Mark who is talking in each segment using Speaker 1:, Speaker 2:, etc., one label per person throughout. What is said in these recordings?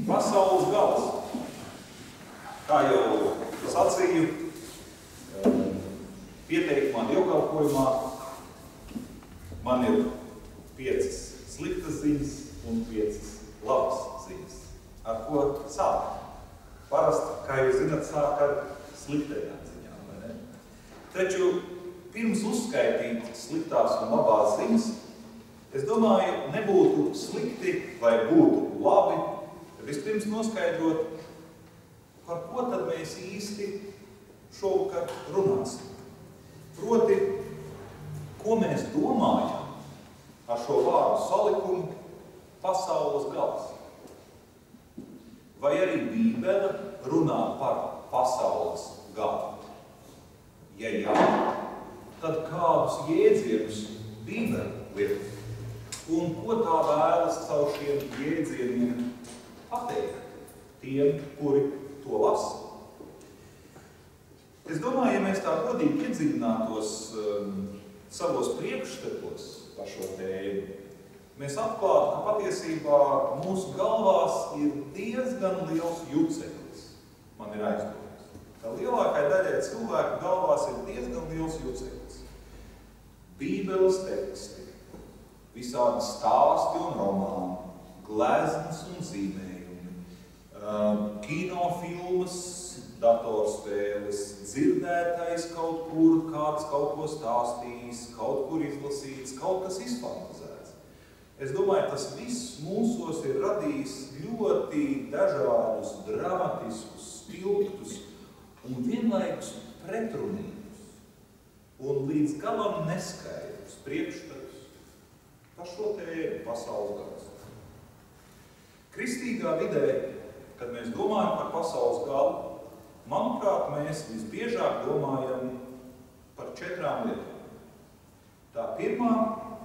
Speaker 1: Pasaules gals. Kā jau sacīju, pieteikumā dievkalpojumā man ir 5 sliktas ziņas un 5 labas ziņas. Ar ko sāk? Parasti, kā jūs zināt, sāk ar sliktajām ziņām, vai ne? Taču pirms uzskaitīt sliktās un labās ziņas, es domāju, nebūtu slikti vai būtu labi vispirms noskaidrot, par ko tad mēs īsti šovakar runāsim. Proti, ko mēs domājam ar šo vārdu salikumu pasaules gals. Vai arī Bībele runā par pasaules galu? Ja jā, tad kādus jēdzienus Bībele lieto? Un ko tā vēlas caur šiem jēdzieniem pateikt tiem, kuri to lasa? Es domāju, ja mēs tā godīgi iedziļinātos savos priekšstatos par šo tēmu, mēs atklātu, ka patiesībā mūsu galvās ir diezgan liels juceklis. Man ir aizdomās. Tā lielākai daļai cilvēku galvās ir diezgan liels juceklis. Bībeles teksti, visādi stāsti un romāni, gleznas un zīmējumi, kinofilmas, datorspēles, dzirdētais kaut kur, kāds kaut ko stāstījis, kaut kur izlasīts, kaut kas izfantazēts. Es domāju, tas viss mūsos ir radījis ļoti dažādus, dramatiskus, spilgtus un vienlaikus pretrunīgus un līdz galam neskaidrus priekšstatus par šo tēmu pasaules gals. Kristīgā vidē, kad mēs domājam par pasaules galu, manuprāt, mēs visbiežāk domājam par 4 lietām. Tā pirmā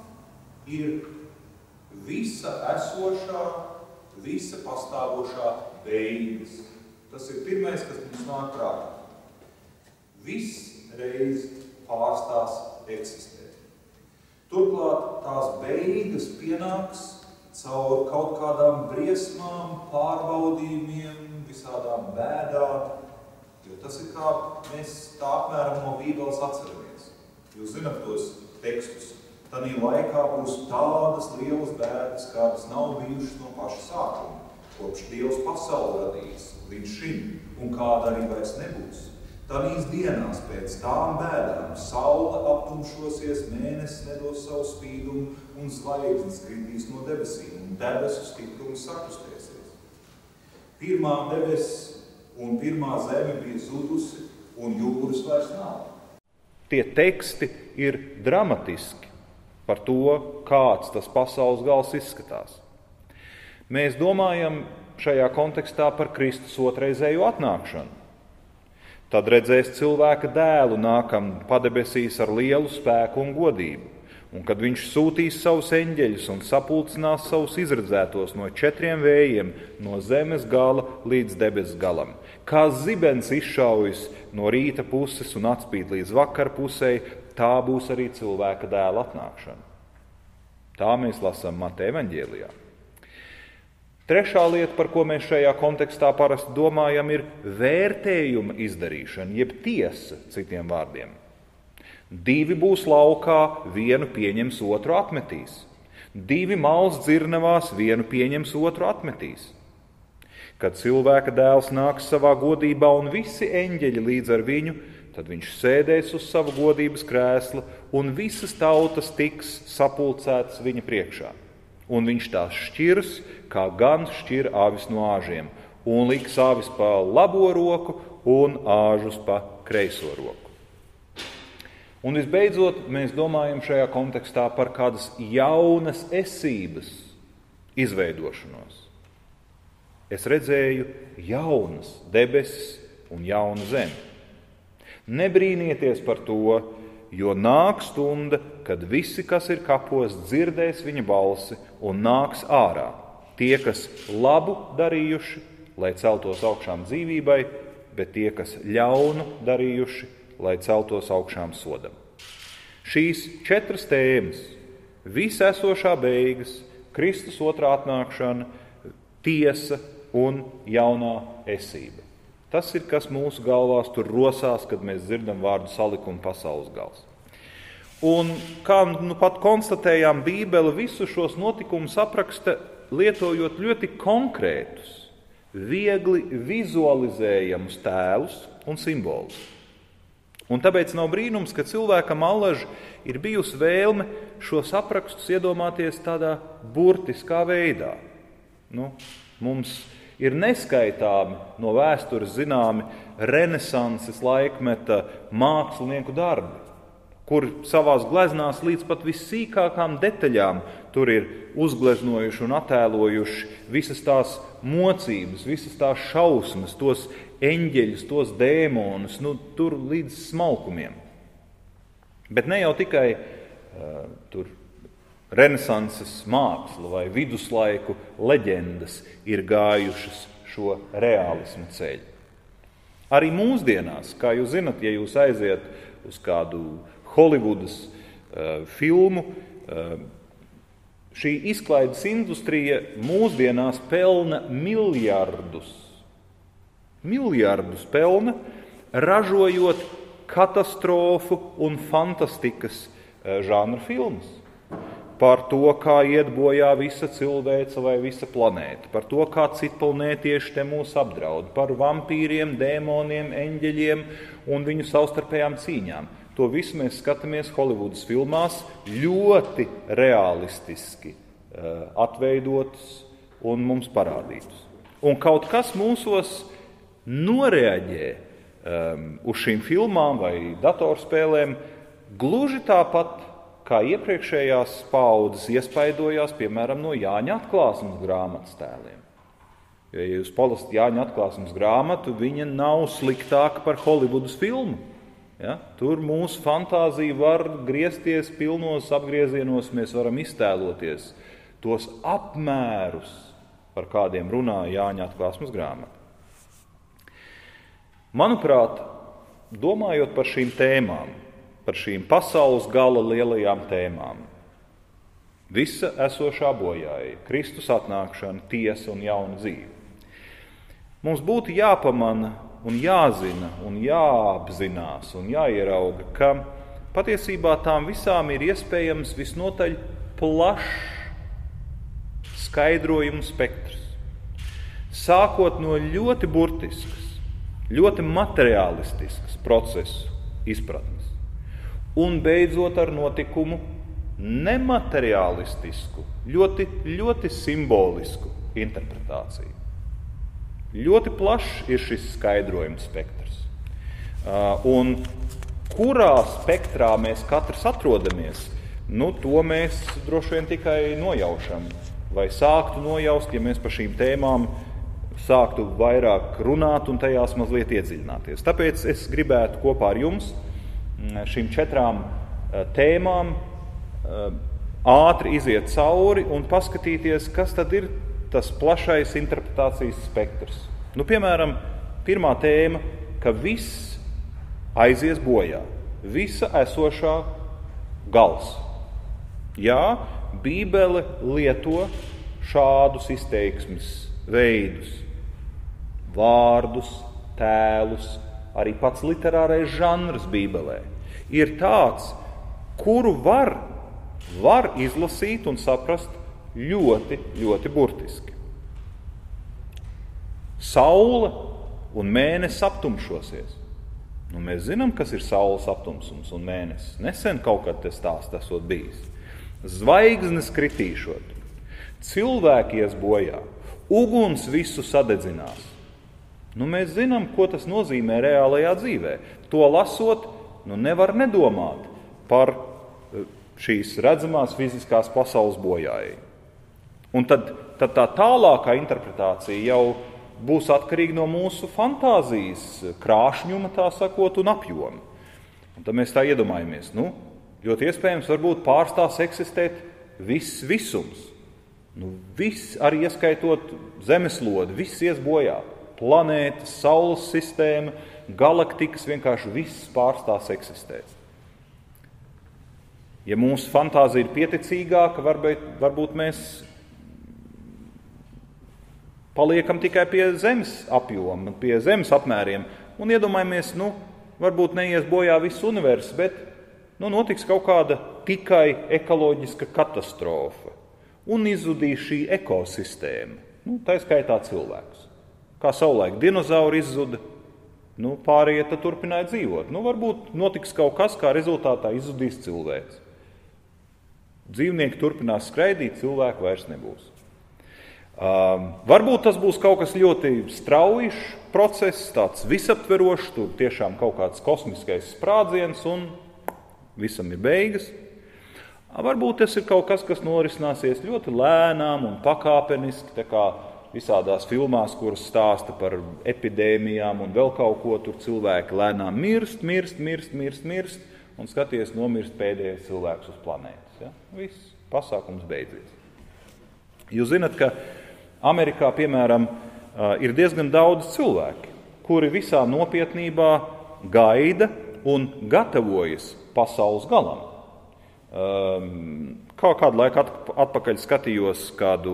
Speaker 1: ir visa esošā, visa pastāvošā beigas. Tas ir pirmais, kas mums nāk prātā. Viss reiz pārstās eksistēt. Turklāt tās beigas pienāks caur kaut kādām briesmām, pārbaudījumiem, visādām bēdām, jo tas ir kā mēs tā apmēram no Bībeles atceramies. Jūs zināt tos tekstus. Tanī laikā būs tādas lielas bēdas, kādas nav bijušas no paša sākuma, kopš Dievs pasauli radījis līdz šim, un kāda arī vairs nebūs. Tanīs dienās pēc tām bēdām saule aptumšosies, mēnesis nedos savu spīdumu, un zvaigznes kritīs no debesīm, un debesu stiprums sakustēsies. Pirmā debesis un pirmā zeme bija zudusi, un jūras vairs nav. Tie teksti ir dramatiski par to, kāds tas pasaules gals izskatās. Mēs domājam šajā kontekstā par Kristus otrreizējo atnākšanu. Tad redzēs cilvēka dēlu nākam padebesīs ar lielu spēku un godību, un kad viņš sūtīs savus eņģeļus un sapulcinās savus izredzētos no 4 vējiem, no zemes gala līdz debesu galam. Kā zibens izšaujas no rīta puses un atspīd līdz vakar pusei, tā būs arī cilvēka dēla atnākšana. Tā mēs lasām Mateja evaņģēlijā. Trešā lieta, par ko mēs šajā kontekstā parasti domājam, ir vērtējuma izdarīšana, jeb tiesa, citiem vārdiem. 2 būs laukā, 1 pieņems, 2 atmetīs. 2 mals dzirnavās, 1 pieņems, 2 atmetīs. Kad cilvēka dēls nāks savā godībā un visi eņģeļi līdz ar viņu, tad viņš sēdēs uz savu godības krēslu un visas tautas tiks sapulcētas viņa priekšā. Un viņš tās šķirs, kā gans šķir āvis no āžiem, un liks āvis pa labo roku un āžus pa kreiso roku. Un visbeidzot, mēs domājam šajā kontekstā par kādas jaunas esības izveidošanos. Es redzēju jaunas debesis un jaunu zemi. Nebrīnieties par to, jo nāk stunda, kad visi, kas ir kapos, dzirdēs viņa balsi un nāks ārā. Tie, kas labu darījuši, lai celtos augšām dzīvībai, bet tie, kas ļaunu darījuši, lai celtos augšām sodam. Šīs 4 tēmas, visa esošā beigas, Kristus otrā atnākšana, tiesa un jaunā esība. Tas ir, kas mūsu galvās tur rosās, kad mēs dzirdam vārdu salikuma pasaules gals. Un, kā pat konstatējām, Bībele visu šos notikumus apraksta lietojot ļoti konkrētus, viegli vizualizējamus tēlus un simbolus. Un tāpēc nav brīnums, ka cilvēkam allaž ir bijusi vēlme šos aprakstus iedomāties tādā burtiskā veidā. Mums ir neskaitāmi no vēstures zināmi renesanses laikmeta mākslinieku darbi, kur savās gleznās līdz pat vissīkākām detaļām tur ir uzgleznojuši un attēlojuši visas tās mocības, visas tās šausmas, tos eņģeļus, tos dēmonus, tur līdz smalkumiem. Bet ne jau tikai tur renesanses māksla vai viduslaiku leģendas ir gājušas šo reālismu ceļu. Arī mūsdienās, kā jūs zinat, ja jūs aiziet uz kādu Holivudas filmu, šī izklaides industrija mūsdienās pelna miljardus pelna, ražojot katastrofu un fantastikas žanra filmas. Par to, kā iet bojā visa cilvēce vai visa planēta, par to, kā citplanētieši te mūs apdraud, par vampīriem, dēmoniem, eņģeļiem un viņu savstarpējām cīņām. To visu mēs skatāmies Holivudas filmās, ļoti realistiski atveidotus un mums parādītus. Un kaut kas mūsos noreaģē uz šīm filmām vai datorspēlēm gluži tāpat, kā iepriekšējās paaudzes iespaidojās, piemēram, no Jāņa atklāsmes grāmatas tēliem. Ja jūs palasat Jāņa atklāsmes grāmatu, viņa nav sliktāka par Holivudas filmu. Ja? Tur mūsu fantāzija var griezties pilnos apgriezienos, mēs varam iztēloties tos apmērus, par kādiem runā Jāņa atklāsmes grāmata. Manuprāt, domājot par šīm tēmām, par šīm pasaules gala lielajām tēmām, visa esošā bojāja, Kristus atnākšana, tiesa un jauna dzīve. Mums būtu jāpamana un jāzina un jāapzinās un jāierauga, ka patiesībā tām visām ir iespējams visnotaļ plašs skaidrojumu spektrs. Sākot no ļoti burtiskas, ļoti materiālistiskas procesu izpratnes un beidzot ar notikumu nemateriālistisku, ļoti simbolisku interpretāciju. Ļoti plašs ir šis skaidrojuma spektrs. Un kurā spektrā mēs katrs atrodamies, to mēs droši vien tikai nojaušam. Vai sāktu nojaust, ja mēs par šīm tēmām sāktu vairāk runāt un tajās mazliet iedziļināties. Tāpēc es gribētu kopā ar jums šīm 4 tēmām ātri iziet cauri un paskatīties, kas tad ir tas plašais interpretācijas spektrs. Piemēram, pirmā tēma, ka viss aizies bojā, visa esošā gals. Jā, Bībele lieto šādus izteiksmes veidus, vārdus, tēlus, arī pats literārais žanrs Bībelē ir tāds, kuru var izlasīt un saprast ļoti, ļoti burtiski. Saule un mēnesis aptumšosies. Mēs zinām, kas ir saules aptumsums un mēnesis. Nesen kaut kad tas stāsts esot bijis. Zvaigznes kritīšot, cilvēki ies bojā, uguns visu sadedzinās. Mēs zinām, ko tas nozīmē reālajā dzīvē. To lasot, nevar nedomāt par šīs redzamās fiziskās pasaules bojājai. Un tad tā tālākā interpretācija jau būs atkarīga no mūsu fantāzijas krāšņuma, tā sakot, un apjoma. Un tad mēs tā iedomājamies, ļoti iespējams varbūt pārstās eksistēt viss visums. Viss, arī ieskaitot zemeslodi, viss ies bojā. Planētas, saules sistēma, galaktikas, vienkārši viss pārstās eksistēt. Ja mūsu fantāzija ir pieticīgāka, varbūt mēs
Speaker 2: paliekam tikai pie zemes apjoma, pie zemes apmēriem, un iedomājamies, varbūt neies bojā viss universs, bet notiks kaut kāda tikai ekoloģiska katastrofa, un izzudīs šī ekosistēma, tā skaitā cilvēks. Kā savulaik dinozauri izzuda, pārējie tad turpināja dzīvot. Varbūt notiks kaut kas, kā rezultātā izzudīs cilvēks. Dzīvnieki turpinās skraidīt, cilvēku vairs nebūs. Varbūt tas būs kaut kas ļoti straujš process, tāds visaptverošs, tur tiešām kaut kāds kosmiskais sprādziens un visam ir beigas. Varbūt tas ir kaut kas, kas norisināsies ļoti lēnām un pakāpeniski, tā kā visādās filmās, kuras stāsta par epidēmijām un vēl kaut ko, tur cilvēki lēnām mirst, un skaties, nomirst pēdējais cilvēks uz planētas. Ja? Viss, pasākums beidzies. Jūs zinat, ka Amerikā, piemēram, ir diezgan daudz cilvēki, kuri visā nopietnībā gaida un gatavojas pasaules galam. Kādu laiku atpakaļ skatījos kādu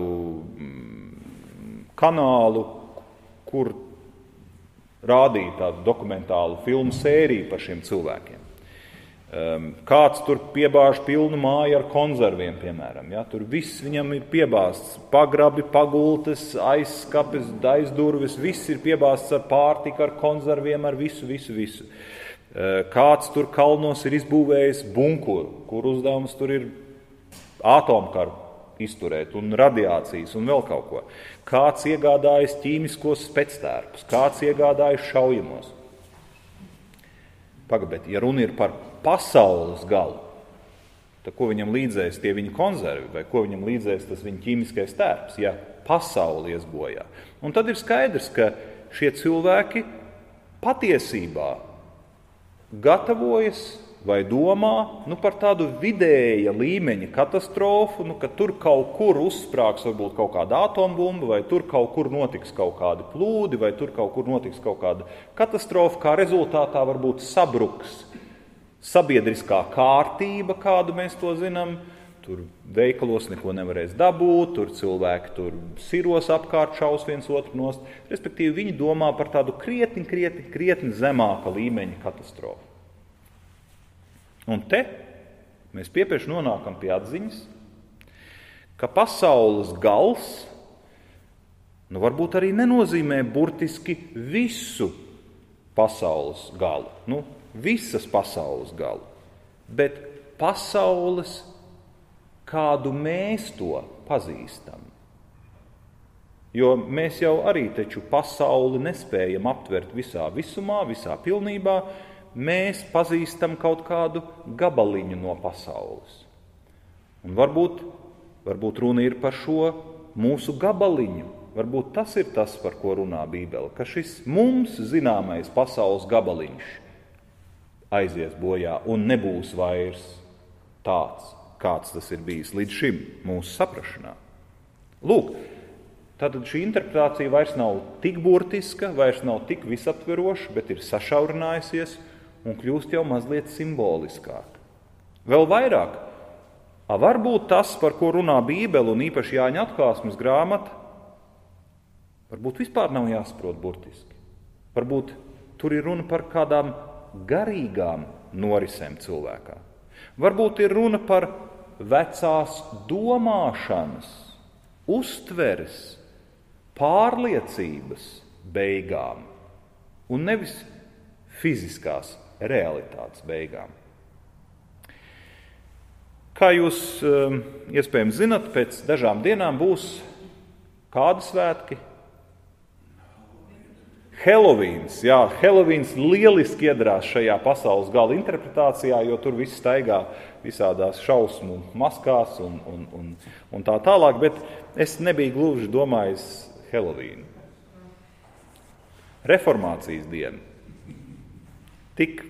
Speaker 2: kanālu, kur rādīja tādu dokumentālu filmu sēriju par šiem cilvēkiem. Kāds tur piebāž pilnu māju ar konzerviem, piemēram. Ja? Tur viss viņam ir piebāzts. Pagrabi, pagultes, aizskapes, aizdurvis, viss ir piebāzts ar pārtiku, ar konzerviem, ar visu. Kāds tur kalnos ir izbūvējis bunkuru, kur uzdevums tur ir atomkaru izturēt un radiācijas un vēl kaut ko. Kāds iegādājas ķīmiskos spectērpus, kāds iegādājas šaujamos. Pagabēt, ja runa ir par pasaules galu, tad ko viņam līdzēs tie viņa konzervi, vai ko viņam līdzēs tas viņa ķīmiskais tērps, ja pasauli ies bojā. Un tad ir skaidrs, ka šie cilvēki patiesībā gatavojas vai domā par tādu vidēja līmeņa katastrofu, ka tur kaut kur uzsprāgs varbūt kaut kāda atombumba, vai tur kaut kur notiks kaut kādi plūdi, vai tur kaut kur notiks kaut kāda katastrofa, kā rezultātā varbūt sabruks sabiedriskā kārtība, kādu mēs to zinām. Tur veikalos neko nevarēs dabūt, tur cilvēki tur siros apkārt šaus viens otru nost. Respektīvi, viņi domā par tādu krietni zemāka līmeņa katastrofu. Un te mēs piepieši nonākam pie atziņas, ka pasaules gals varbūt arī nenozīmē burtiski visu pasaules galu, visas pasaules galu, bet pasaules, kādu mēs to pazīstam. Jo mēs jau arī taču pasauli nespējam aptvert visā visumā, visā pilnībā. Mēs pazīstam kaut kādu gabaliņu no pasaules. Un varbūt runa ir par šo mūsu gabaliņu. Varbūt tas ir tas, par ko runā Bībele, ka šis mums zināmais pasaules gabaliņš aizies bojā un nebūs vairs tāds, kāds tas ir bijis līdz šim mūsu saprašanā. Lūk, tātad šī interpretācija vairs nav tik burtiska, vairs nav tik visaptveroša, bet ir sašaurinājusies un kļūst jau mazliet simboliskāk. Vēl vairāk, varbūt tas, par ko runā Bībele un īpaši Jāņa atklāsmes grāmata, varbūt vispār nav jāsaprot burtiski. Varbūt tur ir runa par kādām garīgām norisēm cilvēkā. Varbūt ir runa par vecās domāšanas, uztveres, pārliecības beigām un nevis fiziskās realitātes beigām. Kā jūs iespējams zinat, pēc dažām dienām būs kādi svētki? Helovīns. Jā, Helovīns lieliski iedarās šajā pasaules gala interpretācijā, jo tur viss staigā visādās šausmu maskās un tā tālāk, bet es nebiju gluži domājis Helovīnu. Reformācijas diena. Tik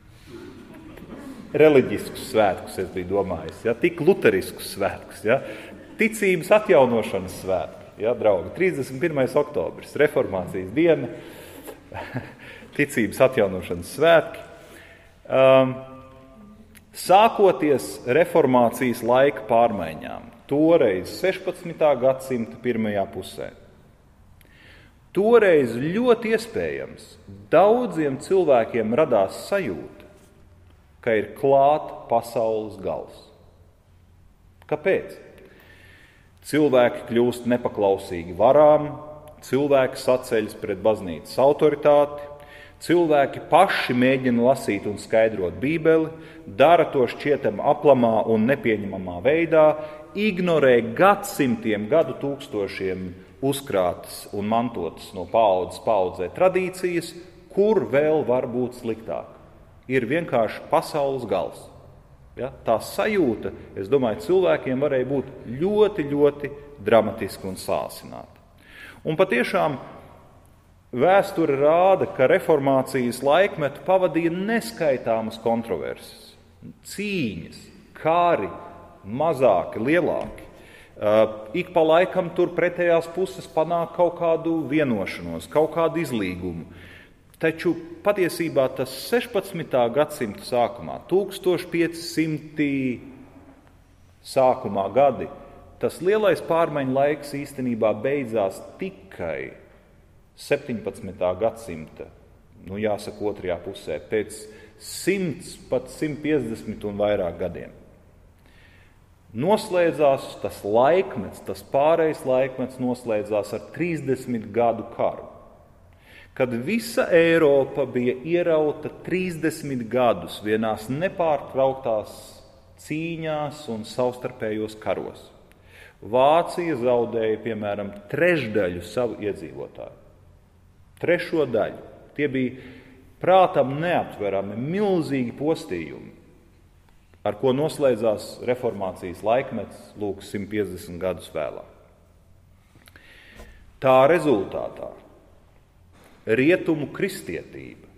Speaker 2: reliģiskus svētkus es biju domājis, ja? Tik luteriskus svētkus, ja? Ticības atjaunošanas svētki, ja, draugi, 31. oktobris, reformācijas diena, ticības atjaunošanas svētki. Sākoties reformācijas laika pārmaiņām, toreiz 16. gadsimta pirmajā pusē, toreiz ļoti iespējams daudziem cilvēkiem radās sajūta, ka ir klāt pasaules gals. Kāpēc? Cilvēki kļūst nepaklausīgi varām, cilvēki saceļas pret baznīcas autoritāti, cilvēki paši mēģina lasīt un skaidrot Bībeli, dara to šķietam aplamā un nepieņemamā veidā, ignorē gadsimtiem, gadu tūkstošiem uzkrātas un mantotas no paaudzes paaudzē tradīcijas, kur vēl var būt sliktāk. Ir vienkārši pasaules gals. Ja? Tā sajūta, es domāju, cilvēkiem varēja būt ļoti, ļoti dramatiski un sāsināta. Un patiešām vēsture rāda, ka reformācijas laikmetu pavadīja neskaitāmas kontroverses, cīņas, kāri, mazāki, lielāki. Ik pa laikam tur pretējās puses panāk kaut kādu vienošanos, kaut kādu izlīgumu. Taču patiesībā tas 16. gadsimta sākumā, 1500 sākumā gadi, tas lielais pārmaiņu laiks īstenībā beidzās tikai 17. gadsimta, jāsaka otrajā pusē, pēc 100, pat 150 un vairāk gadiem. Noslēdzās tas laikmets, tas pārējais laikmets noslēdzās ar 30 gadu karu, kad visa Eiropa bija ierauta 30 gadus vienās nepārtrauktās cīņās un savstarpējos karos. Vācija zaudēja, piemēram, trešdaļu savu iedzīvotāju. Trešo daļu. Tie bija prātam neaptverami milzīgi postījumi, ar ko noslēdzās reformācijas laikmets, 150 gadus vēlāk. Tā rezultātā rietumu kristietība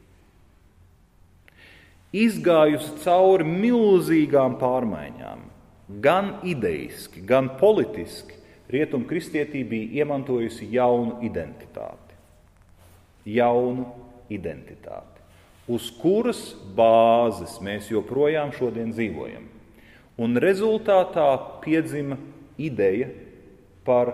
Speaker 2: izgājusi cauri milzīgām pārmaiņām, gan ideiski, gan politiski, rietumu kristietība bija iemantojusi jaunu identitāti, uz kuras bāzes mēs joprojām šodien dzīvojam. Un rezultātā piedzima ideja par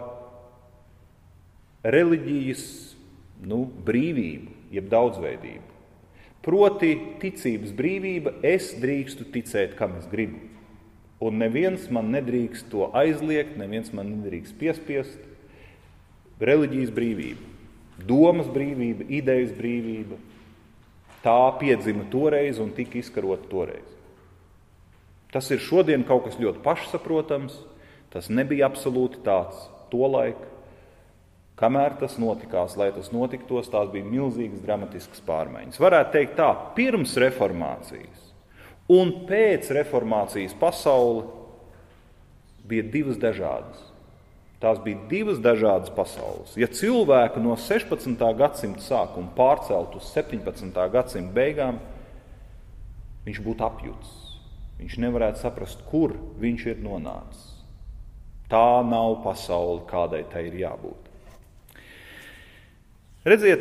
Speaker 2: reliģijas brīvību, jeb daudzveidību. Proti ticības brīvība, es drīkstu ticēt, kam es gribu. Un neviens man nedrīkst to aizliegt, neviens man nedrīkst piespiest. Reliģijas brīvība, domas brīvība, idejas brīvība, tā piedzima toreiz un tika izkarota toreiz. Tas ir šodien kaut kas ļoti pašsaprotams, tas nebija absolūti tāds tolaik. Kamēr tas notikās, lai tas notiktos, tās bija milzīgas dramatiskas pārmaiņas. Varētu teikt tā, pirms reformācijas un pēc reformācijas pasaule bija divas dažādas. Tās bija divas dažādas pasaules. Ja cilvēku no 16. gadsimta sākuma pārcelt uz 17. gadsimta beigām, viņš būtu apjuts. Viņš nevarētu saprast, kur viņš ir nonācis. Tā nav pasaule, kādai tai ir jābūt. Redziet,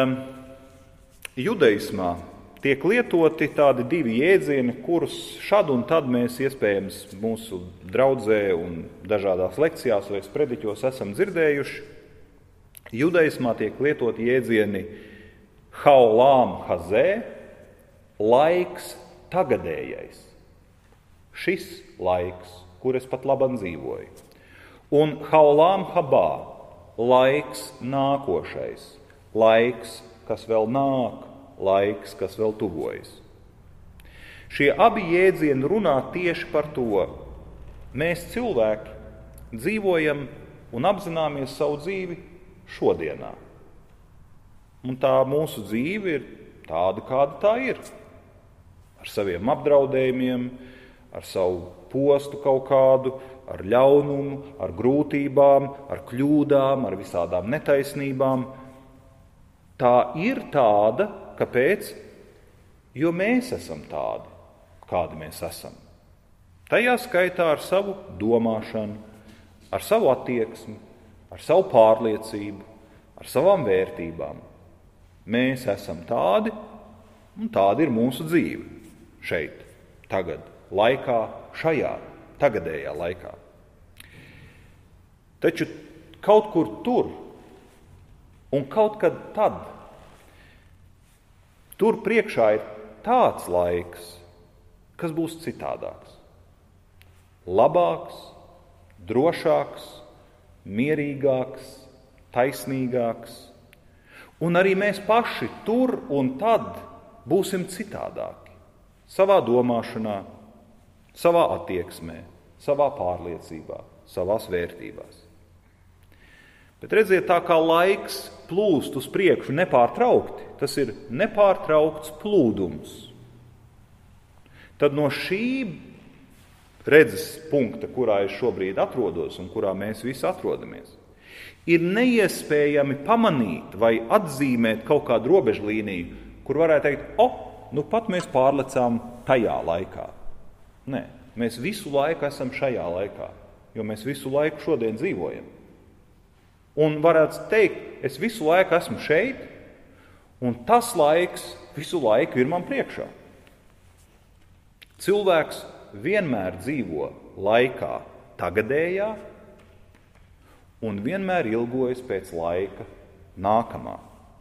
Speaker 2: judaismā tiek lietoti tādi divi jēdzieni, kurus šad un tad mēs iespējams mūsu draudzē un dažādās lekcijās vai sprediķos esam dzirdējuši. Judaismā tiek lietoti jēdzieni haolām hazē, laiks tagadējais. Šis laiks, kur es pat labam dzīvoju. Un haolām habā, laiks nākošais. Laiks, kas vēl nāk, laiks, kas vēl tuvojas. Šie abi jēdzieni runā tieši par to. Mēs cilvēki dzīvojam un apzināmies savu dzīvi šodienā. Un tā mūsu dzīve ir tāda, kāda tā ir. Ar saviem apdraudējumiem, ar savu postu kaut kādu, ar ļaunumu, ar grūtībām, ar kļūdām, ar visādām netaisnībām. Tā ir tāda, kāpēc? Jo mēs esam tādi, kādi mēs esam. Tajā skaitā ar savu domāšanu, ar savu attieksmi, ar savu pārliecību, ar savām vērtībām. Mēs esam tādi, un tāda ir mūsu dzīve šeit, tagad, laikā, šajā, tagadējā laikā. Taču kaut kur tur Un kaut kad tad, tur priekšā ir tāds laiks, kas būs citādāks. Labāks, drošāks, mierīgāks, taisnīgāks. Un arī mēs paši tur un tad būsim citādāki. Savā domāšanā, savā attieksmē, savā pārliecībā, savās vērtībās. Bet redziet, tā kā laiks plūst uz priekšu nepārtraukti, tas ir nepārtraukts plūdums. Tad no šī redzes punkta, kurā es šobrīd atrodos un kurā mēs visi atrodamies, ir neiespējami pamanīt vai atzīmēt kaut kādu robežlīniju, kur varētu teikt, nu pat mēs pārlecām tajā laikā. Nē, mēs visu laiku esam šajā laikā, jo mēs visu laiku šodien dzīvojam. Un varētu teikt, es visu laiku esmu šeit, un tas laiks visu laiku ir man priekšā. Cilvēks vienmēr dzīvo laikā tagadējā un vienmēr ilgojas pēc laika nākamā.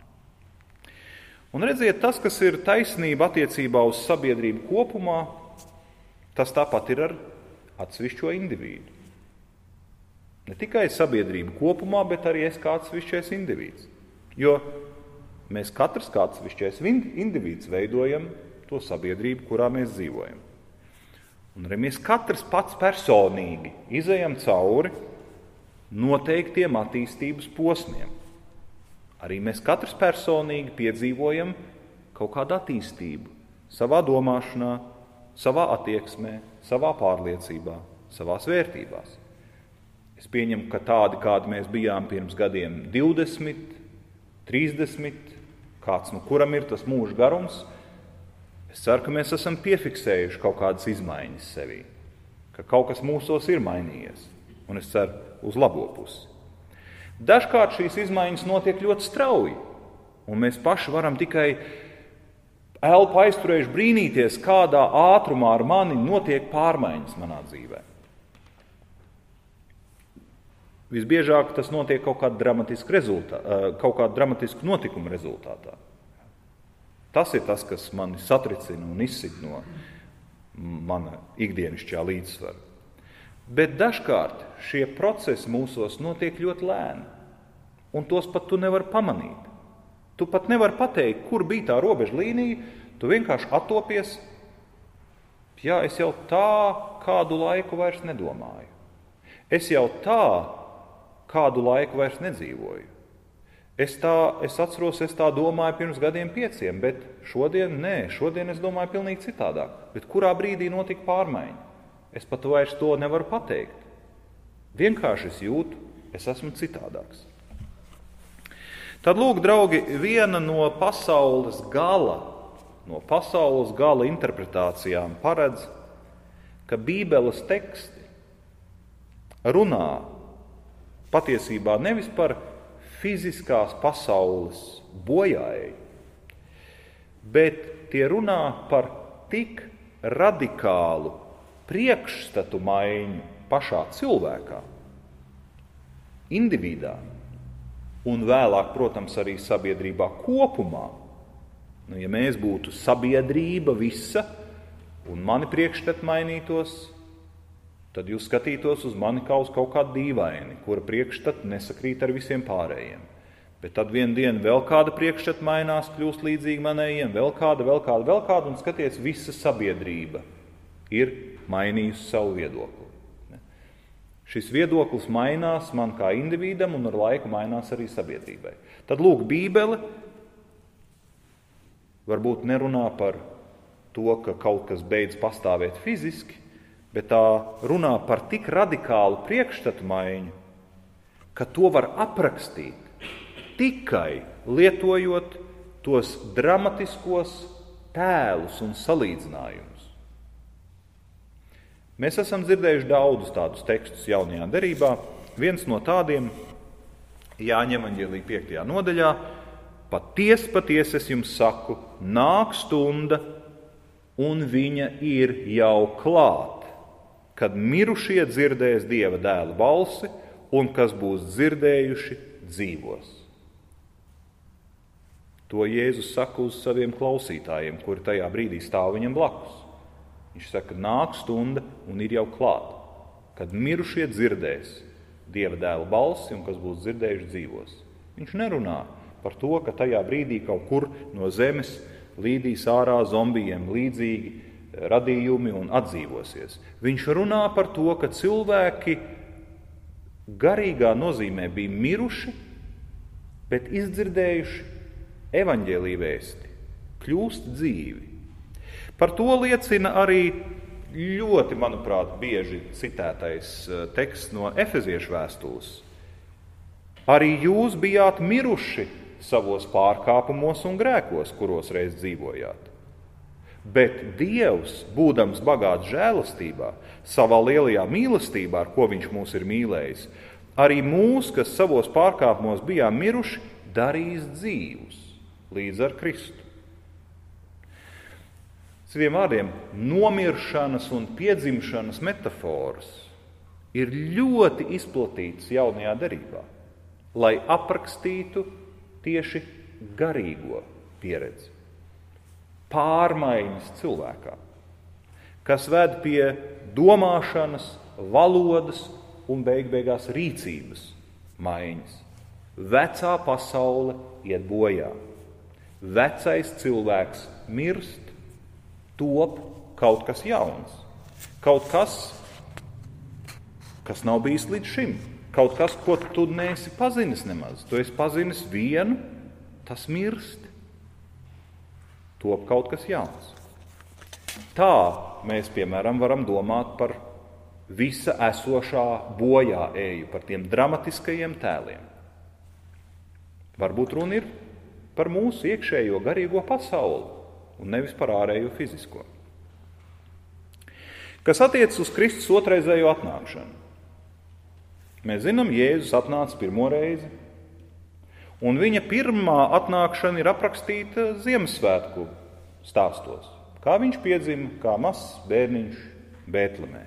Speaker 2: Un redziet, tas, kas ir taisnība attiecībā uz sabiedrību kopumā, tas tāpat ir ar atsevišķo individu. Ne tikai sabiedrība kopumā, bet arī es kā atsevišķais indivīds. Jo mēs katrs kā atsevišķais indivīds veidojam to sabiedrību, kurā mēs dzīvojam. Un arī mēs katrs pats personīgi izejam cauri noteiktiem attīstības posmiem. Arī mēs katrs personīgi piedzīvojam kaut kādu attīstību savā domāšanā, savā attieksmē, savā pārliecībā, savās vērtībās. Es pieņemu, ka tādi, kādi mēs bijām pirms gadiem 20, 30, kāds, kuram ir tas mūža garums, es ceru, ka mēs esam piefiksējuši kaut kādas izmaiņas sevī, ka kaut kas mūsos ir mainījies, un es ceru uz labo pusi. Dažkārt šīs izmaiņas notiek ļoti strauji, un mēs paši varam tikai elpu aizturējuši brīnīties, kādā ātrumā ar mani notiek pārmaiņas manā dzīvē. Visbiežāk tas notiek kaut kādu dramatisku notikumu rezultātā. Tas ir tas, kas mani satricina un izsit no mana ikdienišķā līdzsvara. Bet dažkārt šie procesi mūsos notiek ļoti lēni, un tos pat tu nevari pamanīt. Tu pat nevari pateikt, kur bija tā robeža līnija, tu vienkārši attopies, jā, es jau tā kādu laiku vairs nedomāju. Es jau tā kādu laiku vairs nedzīvoju. Es atceros, es tā domāju pirms gadiem 5, bet šodien es domāju pilnīgi citādāk. Bet kurā brīdī notika pārmaiņa? Es pat vairs to nevaru pateikt. Vienkārši es jūtu, es esmu citādāks. Tad lūk, draugi, viena no pasaules gala interpretācijām paredz, ka Bībeles teksti runā patiesībā nevis par fiziskās pasaules bojāēju, bet tie runā par tik radikālu priekšstatu maiņu pašā cilvēkā, individā, un vēlāk, protams, arī sabiedrībā kopumā. Ja mēs būtu sabiedrība visa, un mani priekšstati mainītos, tad jūs skatītos uz mani kā uz kaut kādu dīvaini, kura priekšstati nesakrīt ar visiem pārējiem. Bet tad vienu dienu vēl kāda priekšstata mainās, kļūst līdzīgi manējiem, vēl kāda, un skaties, visa sabiedrība ir mainījusi savu viedokli. Šis viedoklis mainās man kā individam, un ar laiku mainās arī sabiedrībai. Tad lūk, Bībele varbūt nerunā par to, ka kaut kas beidz pastāvēt fiziski, bet tā runā par tik radikālu priekšstatu maiņu, ka to var aprakstīt tikai lietojot tos dramatiskos tēlus un salīdzinājumus. Mēs esam dzirdējuši daudzus tādus tekstus jaunajā derībā. Viens no tādiem Jāņa evaņģēlija 5. nodaļā: Patiesi es jums saku, nāk stunda, un viņa ir jau klāt, kad mirušie dzirdēs Dieva dēla balsi, un kas būs dzirdējuši, dzīvos. To Jēzus saka uz saviem klausītājiem, kuri tajā brīdī stāv viņam blakus. Viņš saka, nāk stunda un ir jau klāta, kad mirušie dzirdēs Dieva dēla balsi un kas būs dzirdējuši dzīvos. Viņš nerunā par to, ka tajā brīdī kaut kur no zemes līdīs ārā zombijiem līdzīgi radījumi un atdzīvosies. Viņš runā par to, ka cilvēki garīgā nozīmē bija miruši, bet izdzirdējuši evaņģēlija vēsti, kļūst dzīvi. Par to liecina arī ļoti, manuprāt, bieži citētais teksts no Efeziešu vēstules. Arī jūs bijāt miruši savos pārkāpumos un grēkos, kuros reiz dzīvojāt. Bet Dievs, būdams bagāts žēlastībā, savā lielajā mīlestībā, ar ko viņš mūs ir mīlējis, arī mūs, kas savos pārkāpumos bijām miruši, darīs dzīvus līdz ar Kristu. Saviem vārdiem, nomiršanas un piedzimšanas metafāras ir ļoti izplatītas jaunajā derībā, lai aprakstītu tieši garīgo pieredzi. Pārmaiņas cilvēkā, kas ved pie domāšanas, valodas un beigās rīcības maiņas. Vecā pasaule iet bojā. Vecais cilvēks mirst, top kaut kas jauns. Kaut kas, kas nav bijis līdz šim. Kaut kas, ko tu neesi pazinis nemaz. Tu esi pazinis vienu, tas mirst. Top kaut kas jauns. Tā mēs, piemēram, varam domāt par visa esošā bojā eju, par tiem dramatiskajiem tēliem. Varbūt runa ir par mūsu iekšējo garīgo pasauli un nevis par ārējo fizisko. Kas attiecas uz Kristus otraizējo atnākšanu. Mēs zinām, Jēzus atnāca pirmo reizi, un viņa pirmā atnākšana ir aprakstīta Ziemassvētku stāstos. Kā viņš piedzima, kā mazs bērniņš Bētlemē.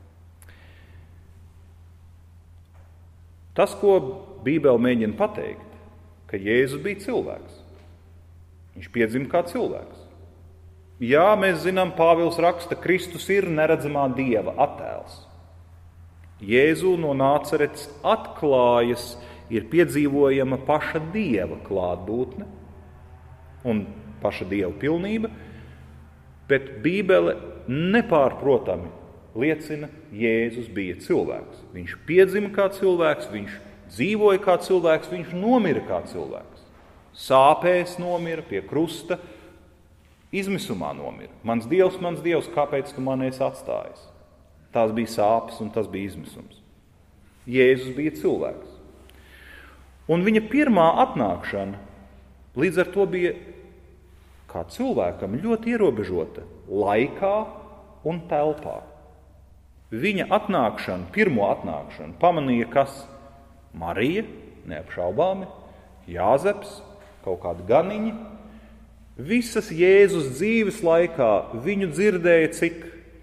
Speaker 2: Tas, ko Bībele mēģina pateikt, ka Jēzus bija cilvēks. Viņš piedzima kā cilvēks. Jā, mēs zinām, Pāvils raksta, Kristus ir neredzamā Dieva attēls. Jēzu no Nāceretes atklājas, ir piedzīvojama paša Dieva klātbūtne un paša Dieva pilnība, bet Bībele nepārprotami liecina, Jēzus bija cilvēks. Viņš piedzima kā cilvēks, viņš dzīvoja kā cilvēks, viņš nomira kā cilvēks. Sāpēs nomira, pie krusta, izmisumā nomira. Mans Dievs, kāpēc tu mani esi atstājis? Tās bija sāpes un tas bija izmisums. Jēzus bija cilvēks. Un viņa pirmā atnākšana līdz ar to bija kā cilvēkam ļoti ierobežota laikā un telpā. Viņa atnākšana, pirmo atnākšanu, pamanīja kas? Marija, neapšaubāmi, Jāzeps, kaut kādi ganiņi. Visas Jēzus dzīves laikā viņu dzirdēja cik?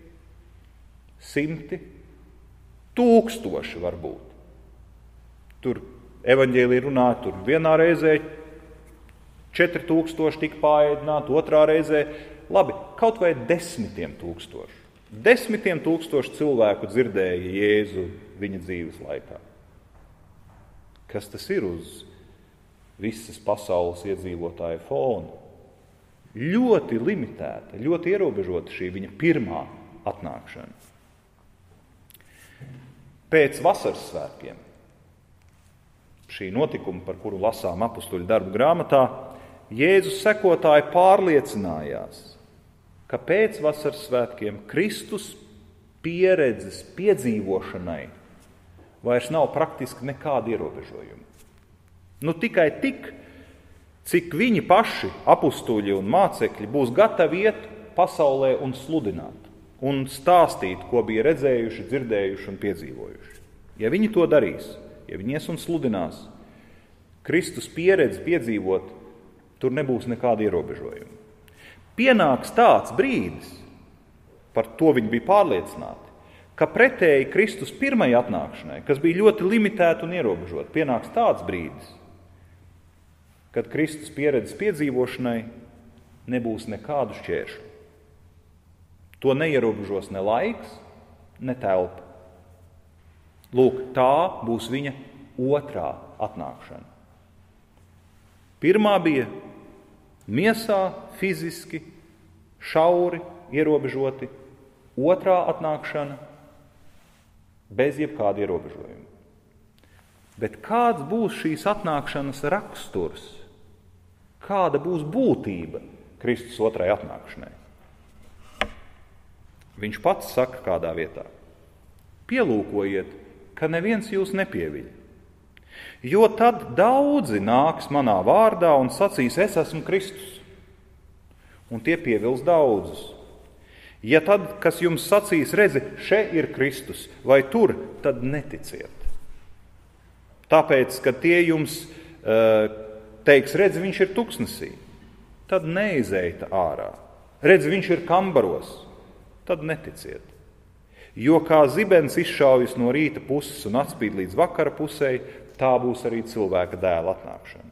Speaker 2: 100 000 varbūt. Tur evaņģēlija runā, tur vienā reizē 4000 tika pāēdināti, otrā reizē, labi, kaut vai 10 000. 10 000 cilvēku dzirdēja Jēzu viņa dzīves laikā. Kas tas ir uz visas pasaules iedzīvotāju fona? Ļoti limitēta, ļoti ierobežota šī viņa pirmā atnākšana. Pēc vasaras svētkiem, šī notikuma, par kuru lasām apustuļu darbu grāmatā, Jēzus sekotāji pārliecinājās, ka pēc vasaras svētkiem Kristus pieredzes piedzīvošanai vairs nav praktiski nekāda ierobežojuma. Tikai tik, cik viņi paši, apustuļi un mācekļi, būs gatavi iet pasaulē un sludināt, un stāstīt, ko bija redzējuši, dzirdējuši un piedzīvojuši. Ja viņi to darīs, ja viņi ies un sludinās, Kristus pieredzi piedzīvot, tur nebūs nekāda ierobežojuma. Pienāks tāds brīdis, par to viņi bija pārliecināti, ka pretēji Kristus pirmajai atnākšanai, kas bija ļoti limitēta un ierobežota, pienāks tāds brīdis, kad Kristus pieredzes piedzīvošanai nebūs nekādu šķēršļu. To neierobežos ne laiks, ne telpa. Lūk, tā būs viņa otrā atnākšana. Pirmā bija miesā, fiziski, šauri, ierobežoti. Otrā atnākšana bez jebkāda ierobežojuma. Bet kāds būs šīs atnākšanas raksturs? Kāda būs būtība Kristus otrai atnākšanai? Viņš pats saka kādā vietā: pielūkojiet, ka neviens jūs nepieviļ. Jo tad daudzi nāks manā vārdā un sacīs, es esmu Kristus. Un tie pievils daudzus. Ja tad, kas jums sacīs, redzi, še ir Kristus, vai tur, tad neticiet. Tāpēc, kad tie jums teiks, redzi, viņš ir tuksnesī, tad neizejta ārā. Redzi, viņš ir kambaros, tad neticiet. Jo kā zibens izšaujas no rīta puses un atspīd līdz vakara pusei, tā būs arī cilvēka dēla atnākšana.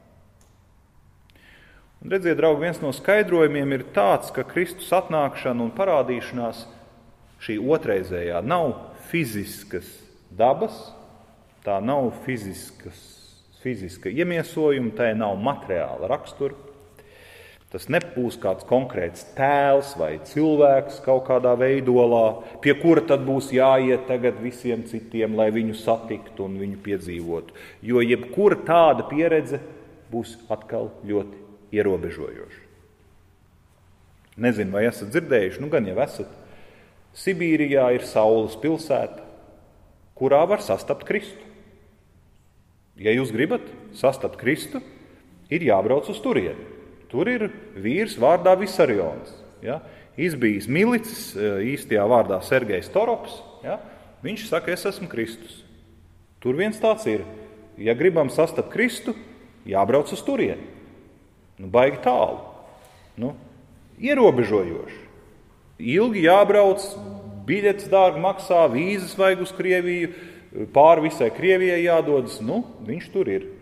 Speaker 2: Un redziet, draugi, viens no skaidrojumiem ir tāds, ka Kristus atnākšana un parādīšanās šī otrreizējā nav fiziskas dabas, tā nav fiziska iemiesojuma, tā nav materiāla rakstura. Tas nebūs kāds konkrēts tēls vai cilvēks kaut kādā veidolā, pie kura tad būs jāiet tagad visiem citiem, lai viņu satiktu un viņu piedzīvotu. Jo jebkura tāda pieredze būs atkal ļoti ierobežojoša. Nezinu, vai esat dzirdējuši, gan jau esat. Sibīrijā ir saules pilsēta, kurā var sastapt Kristu. Ja jūs gribat sastapt Kristu, ir jābrauc uz turieni. Tur ir vīrs vārdā Visarions, izbijis milicis, īstajā vārdā Sergejs Torops. Viņš saka, es esmu Kristus. Tur viens tāds ir. Ja gribam sastapt Kristu, jābrauc uz turieni. Baigi tālu. Ierobežojoši. Ilgi jābrauc, biļetes dārgi maksā, vīzas vajag uz Krieviju, pāri visai Krievijai jādodas. Viņš tur ir.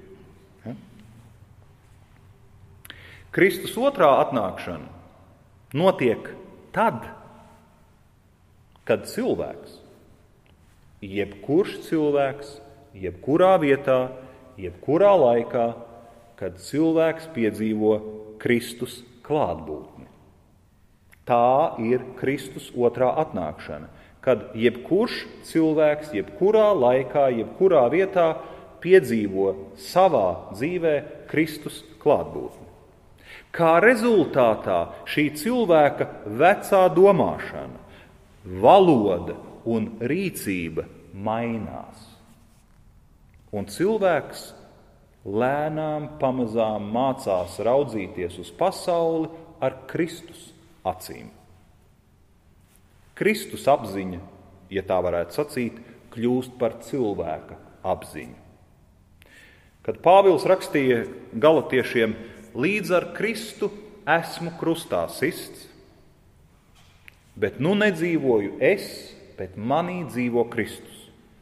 Speaker 2: Kristus otrā atnākšana notiek tad, kad cilvēks, jebkurš cilvēks, jebkurā vietā, jebkurā laikā, kad cilvēks piedzīvo Kristus klātbūtni. Tā ir Kristus otrā atnākšana, kad jebkurš cilvēks, jebkurā laikā, jebkurā vietā piedzīvo savā dzīvē Kristus klātbūtni. Kā rezultātā šī cilvēka vecā domāšana, valoda un rīcība mainās. Un cilvēks lēnām, pamazām mācās raudzīties uz pasauli ar Kristus acīm. Kristus apziņa, ja tā varētu sacīt, kļūst par cilvēka apziņu. Kad Pāvils rakstīja galatiešiem, līdz ar Kristu esmu krustā sists, bet nedzīvoju es, bet manī dzīvo Kristus.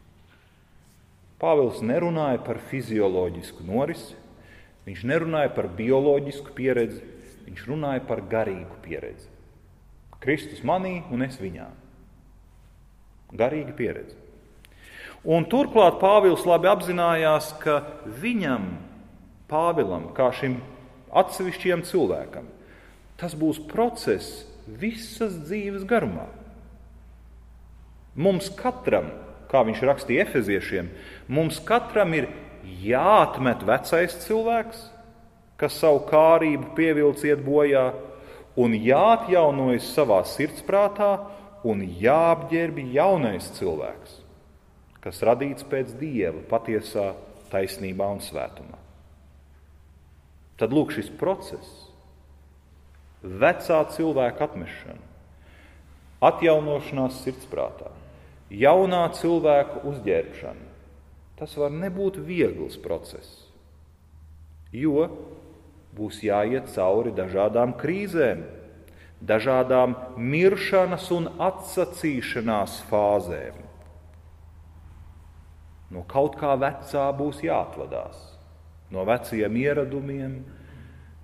Speaker 2: Pāvils nerunāja par fizioloģisku norisi, viņš nerunāja par bioloģisku pieredzi, viņš runāja par garīgu pieredzi. Kristus manī un es viņā. Garīga pieredze. Un turklāt Pāvils labi apzinājās, ka viņam, Pāvilam, kā šim atsevišķiem cilvēkam, tas būs process visas dzīves garumā. Mums katram, kā viņš rakstīja Efeziešiem, mums katram ir jāatmet vecais cilvēks, kas savu kārību pievilc iet bojā, un jāatjaunojas savā sirdsprātā un jāapģērbi jaunais cilvēks, kas radīts pēc Dieva patiesā taisnībā un svētumā. Tad lūk šis process, vecā cilvēka atmešana, atjaunošanās sirdsprātā, jaunā cilvēka uzģērbšana, tas var nebūt viegls process, jo būs jāiet cauri dažādām krīzēm, dažādām miršanas un atsacīšanās fāzēm. No kaut kā vecā būs jāatvadās. No veciem ieradumiem,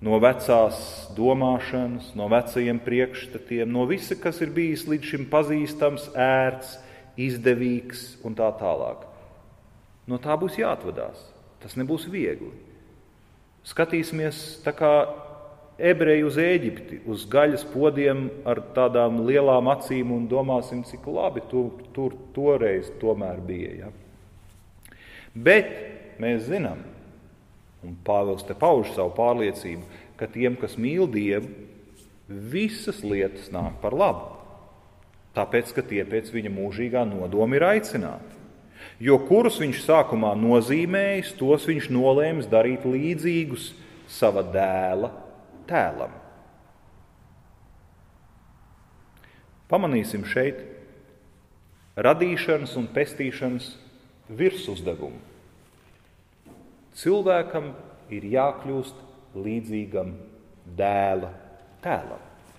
Speaker 2: no vecās domāšanas, no vecajiem priekšstatiem, no visa, kas ir bijis līdz šim pazīstams, ērts, izdevīgs un tā tālāk. No tā būs jāatvadās. Tas nebūs viegli. Skatīsimies tā kā ebreji uz Ēģipti, uz gaļas podiem ar tādām lielām acīm un domāsim, cik labi tur toreiz tomēr bija. Ja? Bet mēs zinām, un Pāvils te pauž savu pārliecību, ka tiem, kas mīl Dievu, visas lietas nāk par labu. Tāpēc, ka tie pēc viņa mūžīgā nodoma ir aicināti. Jo kurus viņš sākumā nozīmējis, tos viņš nolēmis darīt līdzīgus sava dēla tēlam. Pamanīsim šeit radīšanas un pestīšanas virsuzdevumu. Cilvēkam ir jākļūst līdzīgam dēla tēlam.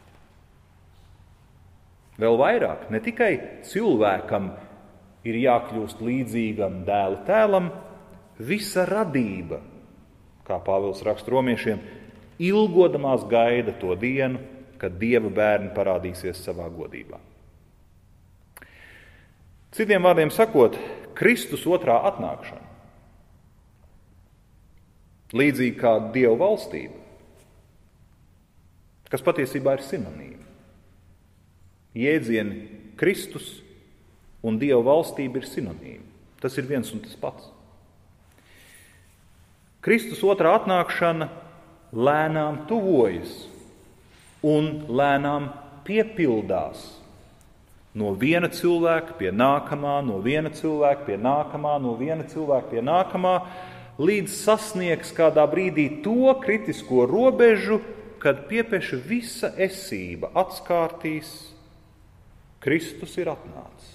Speaker 2: Vēl vairāk, ne tikai cilvēkam ir jākļūst līdzīgam dēla tēlam, visa radība, kā Pāvils raksta romiešiem, ilgodamās gaida to dienu, kad Dieva bērni parādīsies savā godībā. Citiem vārdiem sakot, Kristus otrā atnākšana, līdzīgi kā Dieva valstība, kas patiesībā ir sinonīmi. Jēdzieni Kristus un Dieva valstība ir sinonīmi. Tas ir viens un tas pats. Kristus otrā atnākšana lēnām tuvojas un lēnām piepildās. No viena cilvēka pie nākamā, no viena cilvēka pie nākamā, no viena cilvēka pie nākamā, līdz sasniegs kādā brīdī to kritisko robežu, kad piepeša visa esība atskārtīs, Kristus ir atnācis.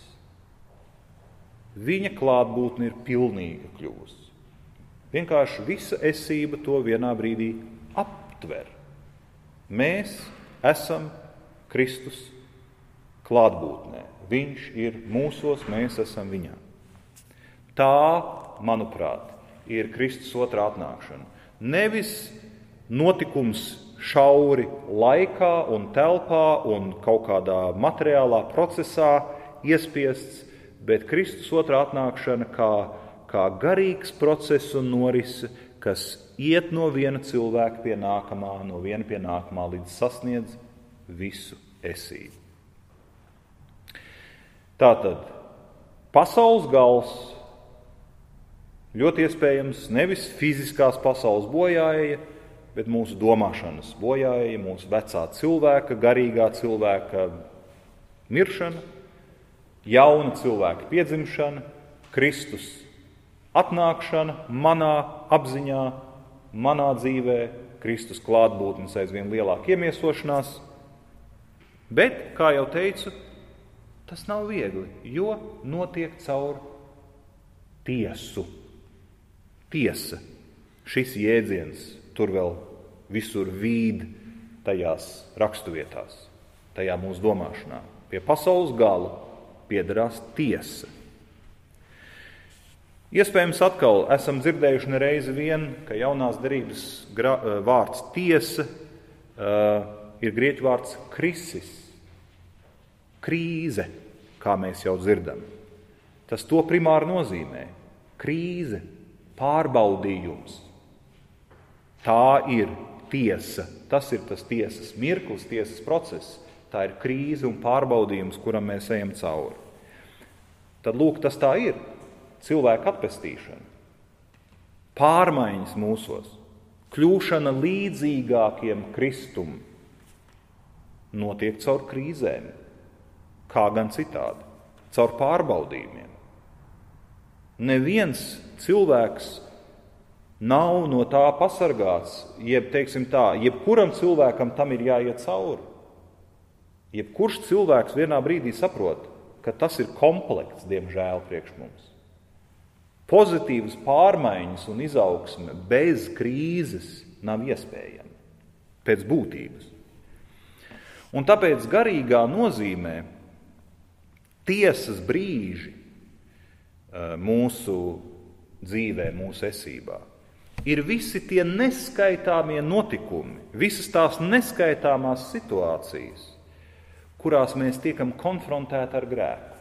Speaker 2: Viņa klātbūtne ir pilnīga kļūst. Vienkārši visa esība to vienā brīdī aptver. Mēs esam Kristus klātbūtnē. Viņš ir mūsos, mēs esam viņā. Tā, manuprāt, ir Kristus otrā atnākšana. Nevis notikums šauri laikā un telpā un kaut kādā materiālā procesā iespiests, bet Kristus otrā atnākšana kā garīgs process un norise, kas iet no viena cilvēka pie nākamā, no viena pie nākamā, līdz sasniedz visu esību. Tātad, pasaules gals ļoti iespējams nevis fiziskās pasaules bojāja, bet mūsu domāšanas bojāja, mūsu vecā cilvēka, garīgā cilvēka miršana, jauna cilvēka piedzimšana, Kristus atnākšana manā apziņā, manā dzīvē, Kristus klātbūtnes aizvien lielāka iemiesošanās. Bet, kā jau teicu, tas nav viegli, jo notiek caur tiesu. Tiesa, šis jēdziens tur vēl visur vīd tajās raksturvietās, tajā mūsu domāšanā. Pie pasaules gala piederās tiesa. Iespējams atkal esam dzirdējuši nereizi vien, ka jaunās derības vārds tiesa ir grieķu vārds krisis, krīze, kā mēs jau dzirdam. Tas to primāri nozīmē. Krīze, pārbaudījums. Tā ir tiesa, tas ir tas tiesas mirklis, tiesas process. Tā ir krīze un pārbaudījums, kuram mēs ejam cauri. Tad lūk, tas tā ir. Cilvēka atpestīšana, pārmaiņas mūsos, kļūšana līdzīgākiem Kristum notiek caur krīzēm, kā gan citādi, caur pārbaudījumiem. Neviens cilvēks nav no tā pasargāts, jebkuram cilvēkam tam ir jāiet cauri. Jebkurš cilvēks vienā brīdī saprot, ka tas ir komplekts, diemžēl, priekš mums. Pozitīvas pārmaiņas un izaugsme bez krīzes nav iespējama, pēc būtības. Un tāpēc garīgā nozīmē tiesas brīži mūsu dzīvē, mūsu esībā ir visi tie neskaitāmie notikumi, visas tās neskaitāmās situācijas, kurās mēs tiekam konfrontēti ar grēku,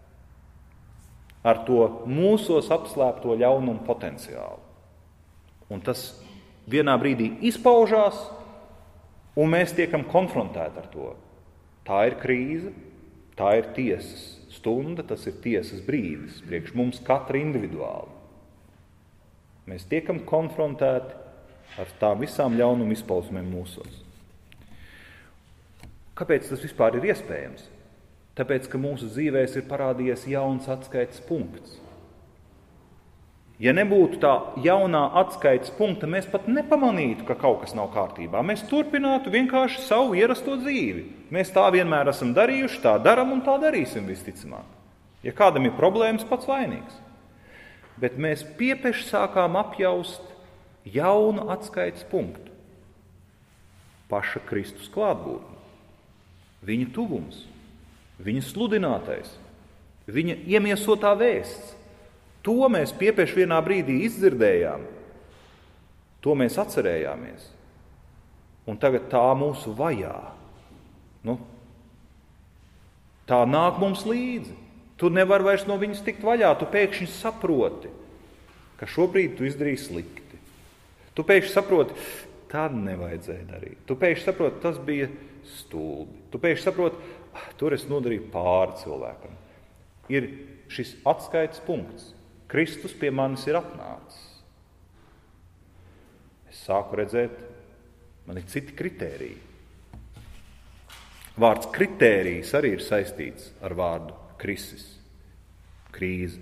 Speaker 2: ar to mūsos apslēpto ļaunumu potenciālu. Un tas vienā brīdī izpaužās, un mēs tiekam konfrontēti ar to. Tā ir krīze, tā ir tiesas stunda, tas ir tiesas brīdis, priekš mums katra individuāli. Mēs tiekam konfrontēti ar tām visām ļaunumu izpausmēm mūsos. Kāpēc tas vispār ir iespējams? Tāpēc, ka mūsu dzīvēs ir parādījies jauns atskaites punkts. Ja nebūtu tā jaunā atskaites punkta, mēs pat nepamanītu, ka kaut kas nav kārtībā. Mēs turpinātu vienkārši savu ierasto dzīvi. Mēs tā vienmēr esam darījuši, tā daram un tā darīsim visticamāk. Ja kādam ir problēmas, pats vainīgs. Bet mēs piepeši sākām apjaust jaunu atskaites punktu. Paša Kristus klātbūtne, viņa tuvums, viņa sludinātais, viņa iemiesotā vēsts. To mēs piepeši vienā brīdī izdzirdējām, to mēs atcerējāmies. Un tagad tā mūsu vajā. Tā nāk mums līdzi. Tu nevari vairs no viņas tikt vaļā, tu pēkšņi saproti, ka šobrīd tu izdarīji slikti. Tu pēkšņi saproti, tā nevajadzēja darīt. Tu pēkšņi saproti, tas bija stulbi. Tu pēkšņi saproti, tur es nodarīju pāri cilvēkam. Ir šis atskaites punkts. Kristus pie manis ir atnācis. Es sāku redzēt, man ir citi kritēriji. Vārds kritērijs arī ir saistīts ar vārdu krisis, krīze.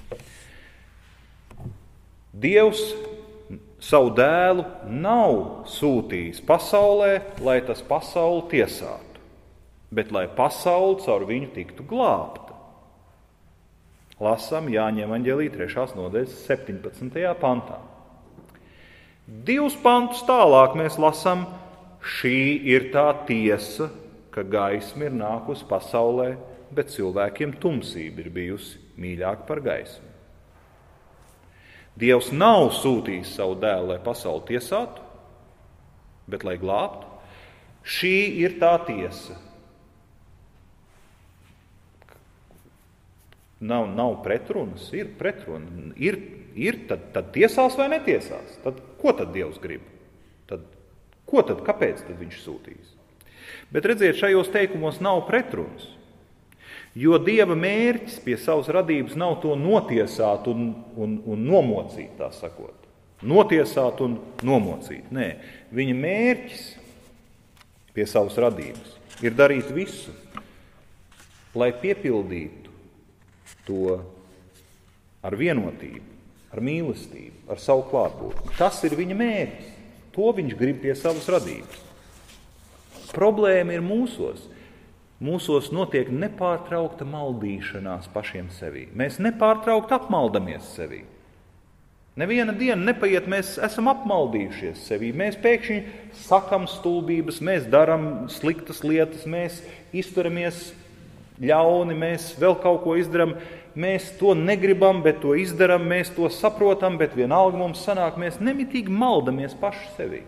Speaker 2: Dievs savu dēlu nav sūtījis pasaulē, lai tas pasauli tiesātu, bet lai pasauli caur viņu tiktu glābta. Lasām Jāņa evaņģēlija 3. nodaļas 17. pantā. 2 pantus tālāk mēs lasām, šī ir tā tiesa, ka gaisma ir nākusi pasaulē, bet cilvēkiem tumsība ir bijusi mīļāka par gaismu. Dievs nav sūtījis savu dēlu, lai pasauli tiesātu, bet lai glābtu. Šī ir tā tiesa. Nav pretrunas, ir pretruna. Ir tad tiesās vai netiesās? Tad ko tad Dievs grib? Kāpēc tad viņš sūtīs? Bet redziet, šajos teikumos nav pretrunas. Jo Dieva mērķis pie savas radības nav to notiesāt un nomocīt, tā sakot. Notiesāt un nomocīt. Nē, viņa mērķis pie savas radības ir darīt visu, lai piepildītu to ar vienotību, ar mīlestību, ar savu klātbūtni. Tas ir viņa mērķis. To viņš grib pie savas radības. Problēma ir mūsos. Mūsos notiek nepārtraukta maldīšanās pašiem sevī. Mēs nepārtraukti apmaldamies sevī. Neviena diena nepaiet, mēs esam apmaldījušies sevī. Mēs pēkšņi sakam stulbības, mēs daram sliktas lietas, mēs izturamies ļauni, mēs vēl kaut ko izdaram. Mēs to negribam, bet to izdaram, mēs to saprotam, bet vienalga mums sanāk, mēs nemitīgi maldamies paši sevī.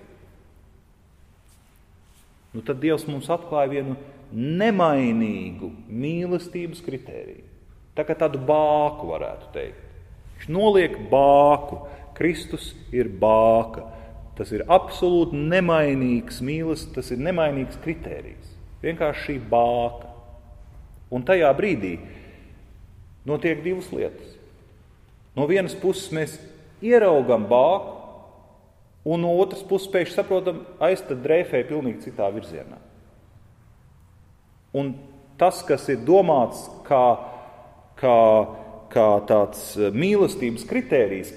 Speaker 2: Tad Dievs mums atklāja vienu nemainīgu mīlestības kritēriju. Tā kā tādu bāku varētu teikt. Viņš noliek bāku. Kristus ir bāka. Tas ir absolūti nemainīgs mīlestības, tas ir nemainīgs kritērijs. Vienkārši šī bāka. Un tajā brīdī notiek 2 lietas. No vienas puses mēs ieraugam bāku, un no otras puses pēkšņi saprotam, tad drēfē pilnīgi citā virzienā. Un tas, kas ir domāts kā tāds mīlestības kritērijs,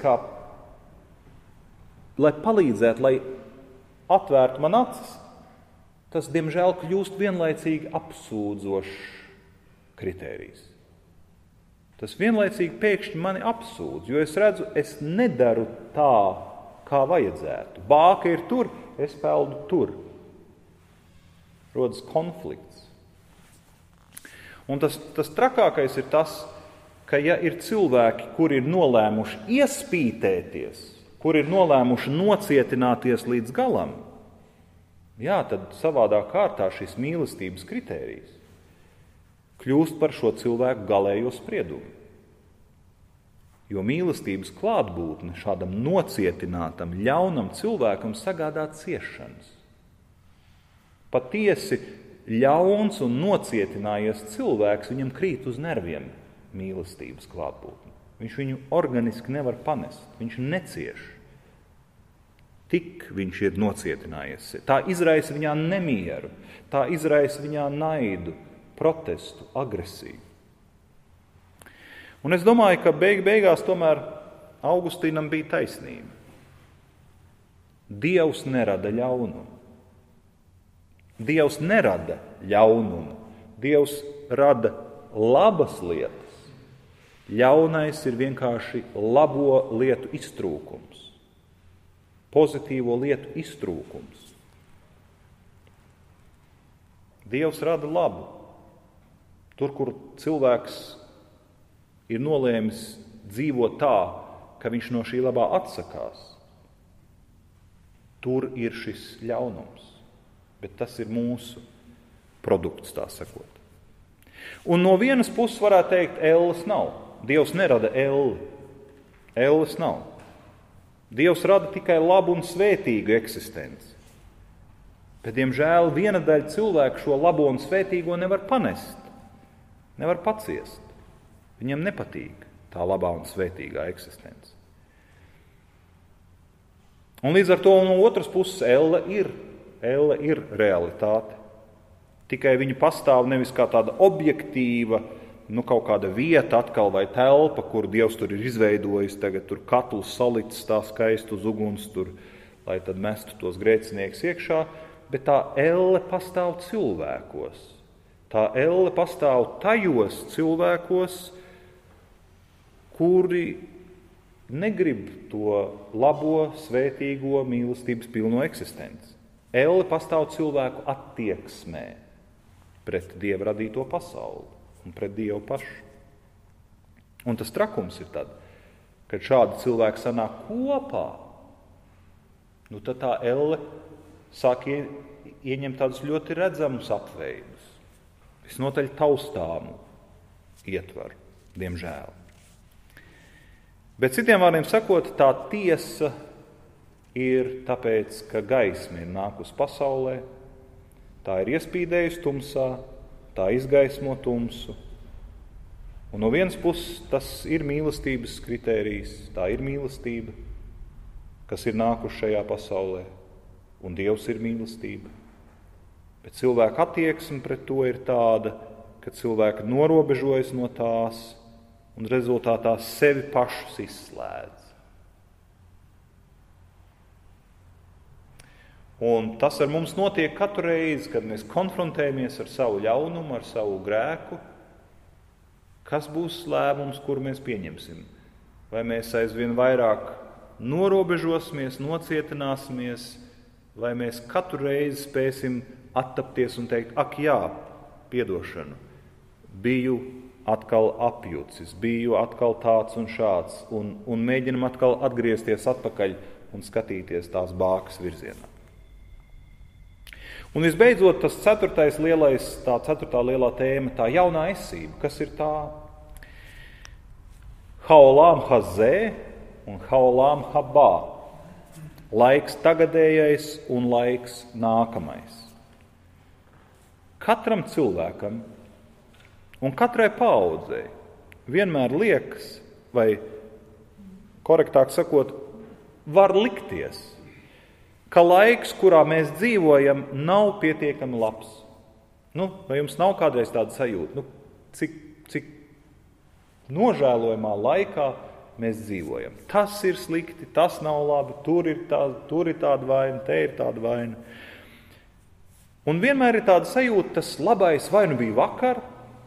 Speaker 2: lai palīdzētu, lai atvērtu man acis, tas, diemžēl, kļūst vienlaicīgi apsūdzošs kritērijs. Tas vienlaicīgi pēkšņi mani apsūdz, jo es redzu, es nedaru tā, kā vajadzētu. Bāka ir tur, es peldu tur. Rodas konflikts. Un tas trakākais ir tas, ka ja ir cilvēki, kuri ir nolēmuši iespītēties kur ir nolēmuši nocietināties līdz galam, jā, tad savādā kārtā šis mīlestības kritērijs kļūst par šo cilvēku galējo spriedumu. Jo mīlestības klātbūtne šādam nocietinātam, ļaunam cilvēkam sagādā ciešanas. Patiesi ļauns un nocietinājies cilvēks, viņam krīt uz nerviem mīlestības klātbūtne. Viņš viņu organiski nevar panest, viņš necieš. Tik viņš ir nocietinājies. Tā izraisa viņā nemieru, tā izraisa viņā naidu, protestu, agresiju. Un es domāju, ka beigās tomēr Augustīnam bija taisnība. Dievs nerada ļaunumu. Dievs nerada ļaunumu. Dievs rada labas lietas. Ļaunais ir vienkārši labo lietu iztrūkums. Pozitīvo lietu iztrūkums. Dievs rada labu. Tur, kur cilvēks ir nolēmis dzīvot tā, ka viņš no šī labā atsakās, tur ir šis ļaunums. Bet tas ir mūsu produkts, tā sakot. Un no vienas puses varētu teikt, elles nav. Dievs nerada elli. Elles nav. Dievs rada tikai labu un svētīgu eksistenci. Bet, diemžēl, viena daļa cilvēku šo labo un svētīgo nevar panest. Nevar paciest. Viņam nepatīk tā labā un svētīgā eksistence. Un līdz ar to no otras puses elle ir realitāte. Tikai viņa pastāv nevis kā tāda objektīva, kaut kāda vieta atkal vai telpa, kur Dievs tur ir izveidojis, tagad tur katls salicis tā skaisti uz uguns, tur, lai tad mestu tos grēcinieks iekšā, bet tā elle pastāv cilvēkos. Tā elle pastāv tajos cilvēkos, kuri negrib to labo, svētīgo, mīlestības pilno eksistenci. Elle pastāv cilvēku attieksmē pret Dieva radīto pasauli un pret Dievu pašu. Un tas trakums ir tad, kad šādi cilvēki sanāk kopā, tad tā elle sāk ieņemt tādus ļoti redzamus apveidus, visnotaļ taustāmu ietvaru, diemžēl. Bet citiem vārdiem sakot, tā tiesa ir tāpēc, ka gaisma ir nākusi pasaulē, tā ir iespīdējusi tumsā, tā izgaismo tumsu. Un no vienas puses tas ir mīlestības kritērijs, tā ir mīlestība, kas ir nākuši šajā pasaulē, un Dievs ir mīlestība. Bet cilvēka attieksme pret to ir tāda, ka cilvēki norobežojas no tās, un rezultātā sevi pašus izslēdz. Un tas ar mums notiek katru reizi, kad mēs konfrontējamies ar savu ļaunumu, ar savu grēku. Kas būs lēmums, kuru mēs pieņemsim? Vai mēs aizvien vairāk norobežosimies, nocietināsimies, vai mēs katru reizi spēsim attapties un teikt, ak jā, piedošanu, biju atkal apjucis, biju atkal tāds un šāds, un mēģinam atkal atgriezties atpakaļ un skatīties tās bākas virzienā. Un visbeidzot, tas ceturtā lielā tēma, tā jaunā esība, kas ir tā haolām hazē un haolām habā, laiks tagadējais un laiks nākamais. Katram cilvēkam un katrai paaudzei vienmēr liekas, vai korektāk sakot, var likties, ka laiks, kurā mēs dzīvojam, nav pietiekami labs. Vai jums nav kādreiz tāda sajūta? Cik nožēlojamā laikā mēs dzīvojam. Tas ir slikti, tas nav labi, tur ir tāda vaina, te ir tāda vaina. Un vienmēr ir tāda sajūta, tas labais vai nu bija vakar,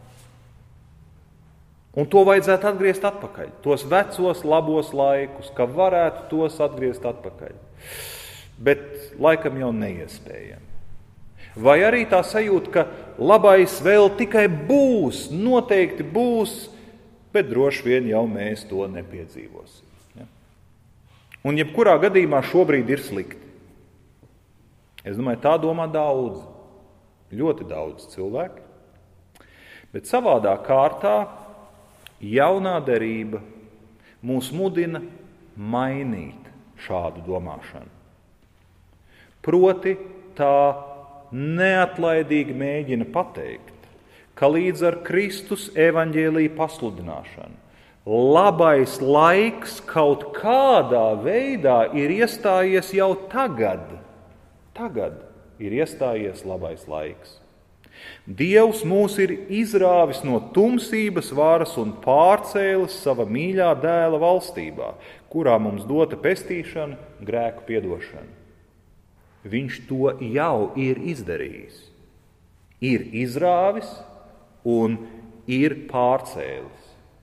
Speaker 2: un to vajadzētu atgriezt atpakaļ. Tos vecos labos laikus, ka varētu tos atgriezt atpakaļ. Bet laikam jau neiespējami. Vai arī tā sajūta, ka labais vēl tikai būs, noteikti būs, bet droši vien jau mēs to nepiedzīvosim. Ja? Un jebkurā gadījumā šobrīd ir slikti. Es domāju, tā domā daudz, ļoti daudz cilvēki. Bet savādā kārtā jaunā derība mūs mudina mainīt šādu domāšanu. Proti, tā neatlaidīgi mēģina pateikt, ka līdz ar Kristus evaņģēlija pasludināšanu labais laiks kaut kādā veidā ir iestājies jau tagad. Tagad ir iestājies labais laiks. Dievs mūs ir izrāvis no tumsības varas un pārcēlis sava mīļā dēla valstībā, kurā mums dota pestīšana, grēku piedošana. Viņš to jau ir izdarījis. Ir izrāvis un ir pārcēlis.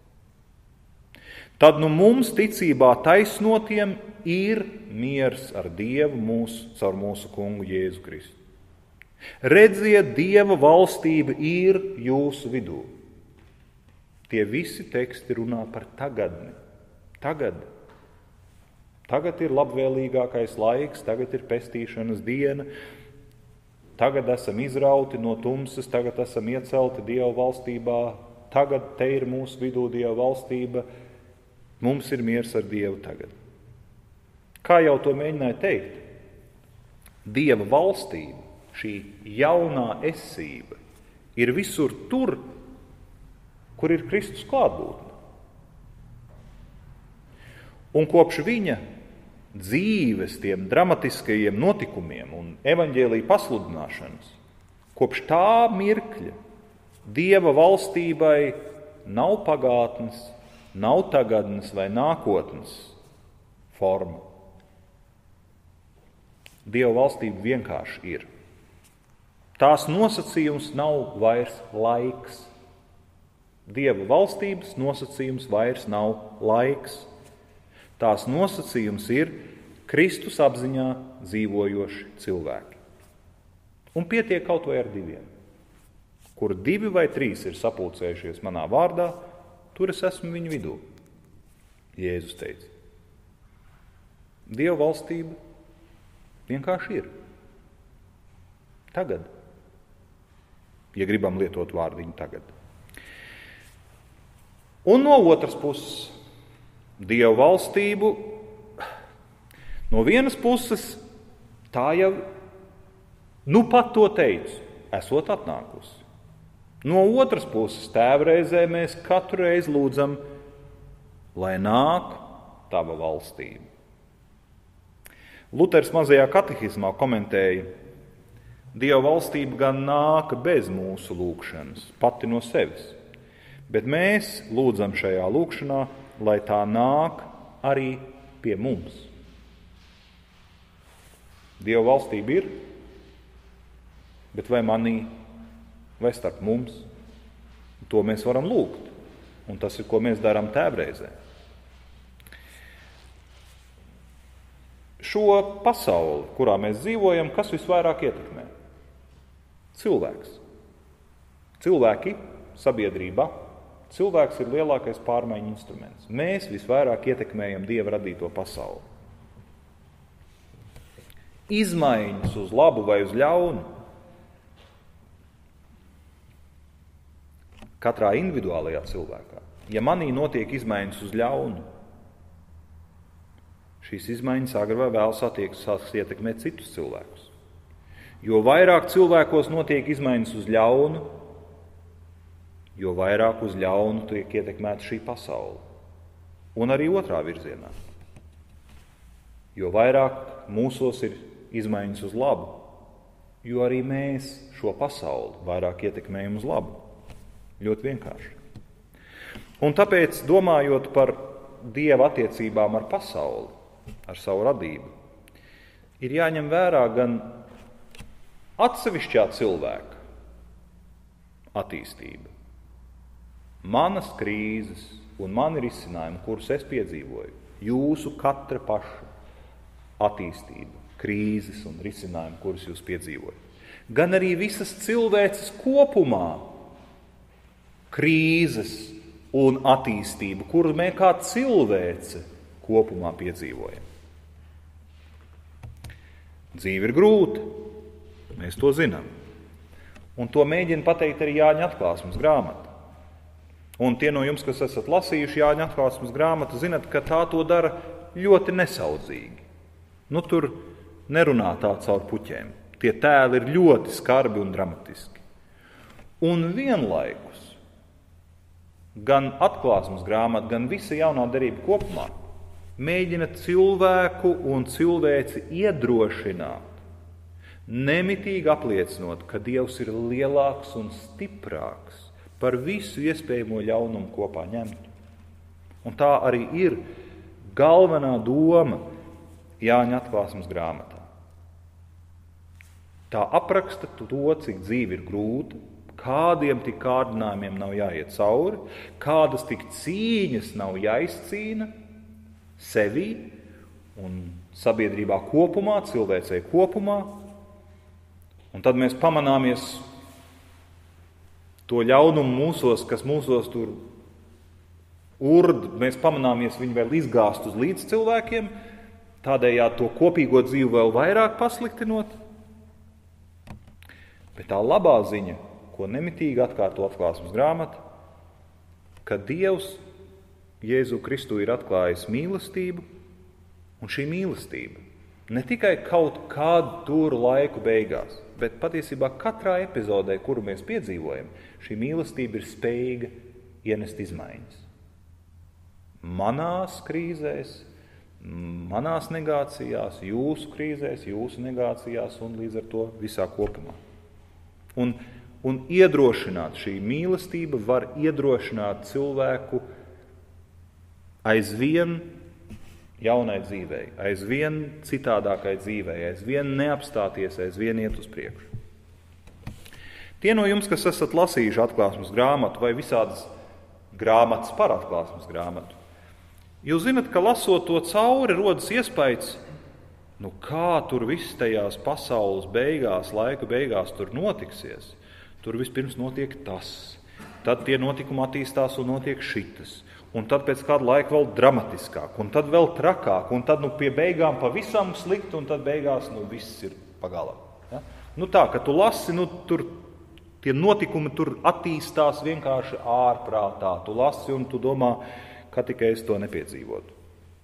Speaker 2: Tad mums ticībā taisnotiem ir miers ar Dievu caur mūsu kungu Jēzu Kristu. Redziet, Dieva valstība ir jūsu vidū. Tie visi teksti runā par tagadni. Tagad ir labvēlīgākais laiks, tagad ir pestīšanas diena, tagad esam izrauti no tumsas, tagad esam iecelti Dieva valstībā, tagad te ir mūsu vidū Dieva valstība, mums ir miers ar Dievu tagad. Kā jau to mēģināja teikt, Dieva valstība, šī jaunā esība, ir visur tur, kur ir Kristus klātbūtne. Un kopš viņa dzīves tiem dramatiskajiem notikumiem un evaņģēlija pasludināšanas, kopš tā mirkļa Dieva valstībai nav pagātnes, nav tagadnes vai nākotnes forma. Dieva valstība vienkārši ir. Tās nosacījums nav vairs laiks. Dieva valstības nosacījums vairs nav laiks. Tās nosacījums ir Kristus apziņā dzīvojoši cilvēki. Un pietiek kaut vai ar 2. Kur 2 vai 3 ir sapulcējušies manā vārdā, tur es esmu viņu vidū. Jēzus teica. Dieva valstība vienkārši ir. Tagad. Ja gribam lietot vārdiņu tagad. Un no otras puses, Dieva valstību, no vienas puses, tā jau, pat to teicu, esot atnākusi. No otras puses, tēvreizē mēs katru reizi lūdzam, lai nāk tava valstība. Luters mazajā katehismā komentēja, Dieva valstība gan nāka bez mūsu lūgšanas, pati no sevis, bet mēs lūdzam šajā lūgšanā, lai tā nāk arī pie mums. Dieva valstība ir, bet vai manī, vai starp mums? To mēs varam lūgt, un tas ir, ko mēs darām tēvreizē. Šo pasauli, kurā mēs dzīvojam, kas visvairāk ietekmē? Cilvēks. Cilvēki sabiedrībā. Cilvēks ir lielākais pārmaiņu instruments. Mēs visvairāk ietekmējam Dieva radīto pasauli. Izmaiņas uz labu vai uz ļaunu. Katrā individuālajā cilvēkā. Ja manī notiek izmaiņas uz ļaunu, šīs izmaiņas agri vai vēl sāks ietekmēt citus cilvēkus. Jo vairāk cilvēkos notiek izmaiņas uz ļaunu, jo vairāk uz ļaunu tiek ietekmēta šī pasaule. Un arī otrā virzienā. Jo vairāk mūsos ir izmaiņas uz labu, jo arī mēs šo pasauli vairāk ietekmējam uz labu. Ļoti vienkārši. Un tāpēc, domājot par Dieva attiecībām ar pasauli, ar savu radību, ir jāņem vērā gan atsevišķā cilvēka attīstība, manas krīzes un mani risinājumi, kurus es piedzīvoju, jūsu katra paša attīstība, krīzes un risinājumi, kurus jūs piedzīvojat, gan arī visas cilvēces kopumā krīzes un attīstību, kuru mēs kā cilvēce kopumā piedzīvojam. Dzīve ir grūta, mēs to zinām. Un to mēģina pateikt arī Jāņa atklāsmes grāmata. Un tie no jums, kas esat lasījuši Jāņa atklāsmes grāmatu, zinat, ka tā to dara ļoti nesaudzīgi. Tur nerunā tā caur puķēm. Tie tēli ir ļoti skarbi un dramatiski. Un vienlaikus gan atklāsmes grāmata, gan visa jaunā derība kopumā mēģina cilvēku un cilvēci iedrošināt, nemitīgi apliecinot, ka Dievs ir lielāks un stiprāks par visu iespējamo ļaunumu kopā ņemt. Un tā arī ir galvenā doma Jāņa atklāsmes grāmatā. Tā apraksta to, cik dzīve ir grūta, kādiem tik kārdinājumiem nav jāiet cauri, kādas tik cīņas nav jāizcīna sevī un sabiedrībā kopumā, cilvēcei kopumā. Un tad mēs pamanāmies to ļaunumu mūsos, kas mūsos tur urd, mēs pamanāmies viņu vēl izgāst uz līdz cilvēkiem, tādējādi to kopīgo dzīvi vēl vairāk pasliktinot. Bet tā labā ziņa, ko nemitīgi atkārto atklāsmes grāmata, ka Dievs Jēzu Kristu ir atklājis mīlestību, un šī mīlestība ne tikai kaut kādu tur laiku beigās, bet patiesībā katrā epizodē, kuru mēs piedzīvojam, šī mīlestība ir spējīga ienest izmaiņas. Manās krīzēs, manās negācijās, jūsu krīzēs, jūsu negācijās un līdz ar to visā kopumā. Un iedrošināt, šī mīlestība var iedrošināt cilvēku aizvien jaunai dzīvei, aizvien citādākai dzīvei, aizvien neapstāties, aizvien iet uz priekšu. Tie no jums, kas esat lasījuši atklāsmes grāmatu vai visādas grāmatas par atklāsmes grāmatu, jūs zinat, ka lasot to cauri rodas iespējas, kā tur viss tajās pasaules beigās, laika beigās tur notiksies. Tur vispirms notiek tas, tad tie notikumi attīstās un notiek šitas. Un tad pēc kāda laika vēl dramatiskāk, un tad vēl trakāk, un tad pie beigām pavisam slikti, un tad beigās viss ir pagalam. Ja? Tā, ka tu lasi, tur tie notikumi tur attīstās vienkārši ārprātā. Tu lasi un tu domā, ka tikai es to nepiedzīvotu.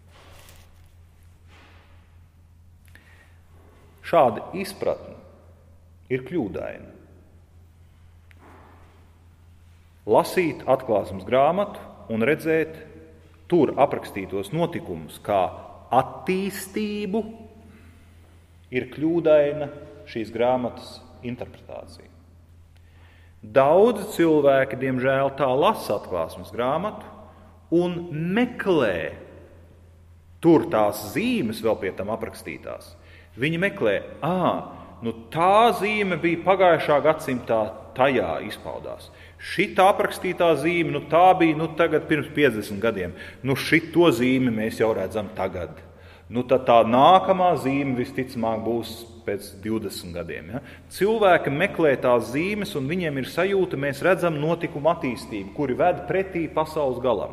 Speaker 2: Šāda izpratne ir kļūdaina. Lasīt atklāsmes grāmatu un redzēt tur aprakstītos notikumus kā attīstību ir kļūdaina šīs grāmatas interpretācija. Daudzi cilvēki, diemžēl, tā lasa atklāsmes grāmatu un meklē tur tās zīmes vēl pie tam aprakstītās. Viņi meklē, tā zīme bija pagājušā gadsimtā, tajā izpaudās. Šita aprakstītā zīme, tā bija tagad pirms 50 gadiem. Šito zīmi mēs jau redzam tagad. Tad tā nākamā zīme visticamāk būs pēc 20 gadiem. Ja? Cilvēki meklē tās zīmes un viņiem ir sajūta, mēs redzam notikumu attīstību, kuri ved pretī pasaules galam.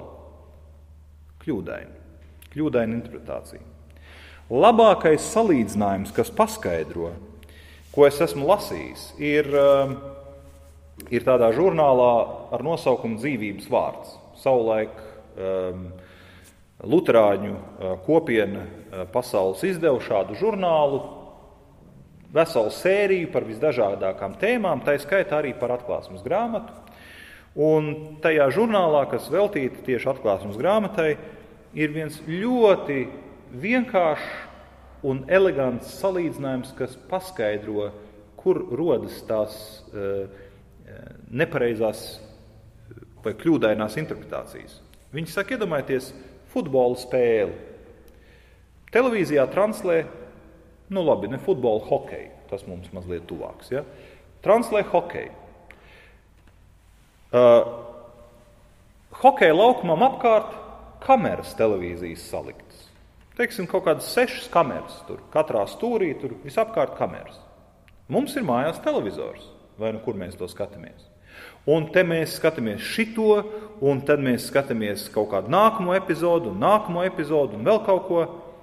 Speaker 2: Kļūdaina interpretācija. Labākais salīdzinājums, kas paskaidro, ko es esmu lasījis, ir tādā žurnālā ar nosaukumu Dzīvības vārds. Savulaik luterāņu kopiena pasaules izdeva šādu žurnālu, veselu sēriju par visdažādākām tēmām, tā skaitā arī par atklāsmes grāmatu. Un tajā žurnālā, kas veltīta tieši atklāsmes grāmatai, ir viens ļoti vienkāršs un elegants salīdzinājums, kas paskaidro, kur rodas tās nepareizās vai kļūdainās interpretācijas. Viņi saka, iedomājieties futbola spēli. Televīzijā translē, ne futbolu, hokeju. Tas mums mazliet tuvāks. Ja? Translē hokeju. Hokeja laukumam apkārt kameras televīzijas saliktas. Teiksim, kaut kādas 6 kameras tur. Katrā stūrī tur visapkārt kameras. Mums ir mājās televizors, vai kur mēs to skatāmies. Un te mēs skatāmies šito, un tad mēs skatāmies kaut kādu nākamo epizodu un vēl kaut ko.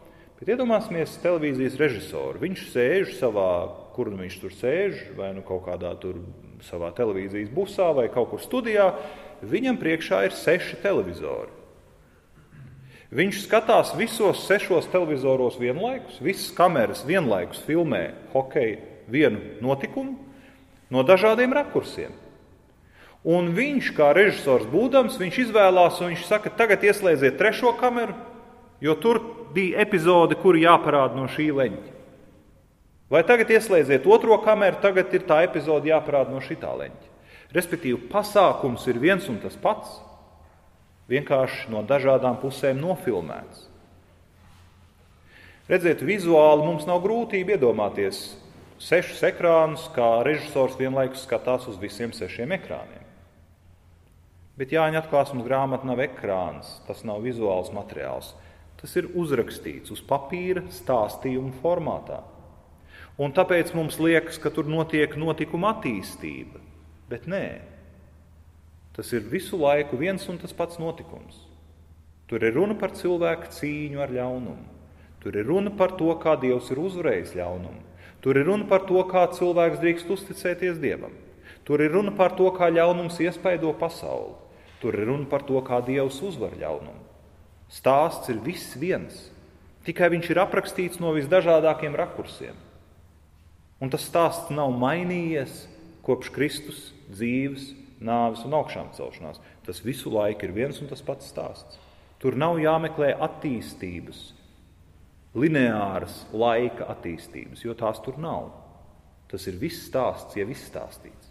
Speaker 2: Bet iedomāsimies televīzijas režisoru. Viņš sēž savā, kur viņš tur sēž, vai nu kaut kādā tur savā televīzijas busā, vai kaut kur studijā. Viņam priekšā ir 6 televizori. Viņš skatās visos 6 televizoros vienlaikus, visas kameras vienlaikus filmē hokeju vienu notikumu no dažādiem rakursiem. Un viņš, kā režisors būdams, viņš izvēlās un viņš saka, tagad ieslēdziet 3. kameru, jo tur bija epizode, kur jāparāda no šī leņķa. Vai tagad ieslēdziet 2. kameru, tagad ir tā epizode jāparāda no šitā leņķa. Respektīvi, pasākums ir viens un tas pats, vienkārši no dažādām pusēm nofilmēts. Redziet, vizuāli mums nav grūtība iedomāties 6 ekrānus, kā režisors vienlaikus skatās uz visiem 6 ekrāniem. Bet Jāņa atklāsmes grāmata nav ekrāns, tas nav vizuāls materiāls. Tas ir uzrakstīts uz papīra stāstījuma formātā. Un tāpēc mums liekas, ka tur notiek notikuma attīstība. Bet nē. Tas ir visu laiku viens un tas pats notikums. Tur ir runa par cilvēku cīņu ar ļaunumu. Tur ir runa par to, kā Dievs ir uzvarējis ļaunumu. Tur ir runa par to, kā cilvēks drīkst uzticēties Dievam. Tur ir runa par to, kā ļaunums iespaido pasauli. Tur ir runa par to, kā Dievs uzvar ļaunumu. Stāsts ir viss viens, tikai viņš ir aprakstīts no visdažādākiem rakursiem. Un tas stāsts nav mainījies kopš Kristus dzīves, nāves un augšām celšanās. Tas visu laiku ir viens un tas pats stāsts. Tur nav jāmeklē attīstības, lineāras laika attīstības, jo tās tur nav. Tas ir viss stāsts, jau izstāstīts.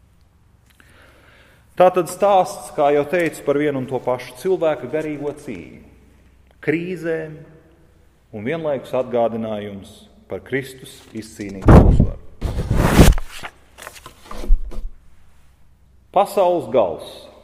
Speaker 2: Tātad stāsts, kā jau teicu, par vienu un to pašu cilvēka garīgo cīņu, krīzēm un vienlaikus atgādinājums par Kristus izcīnītu uzvaru. Pasaules gals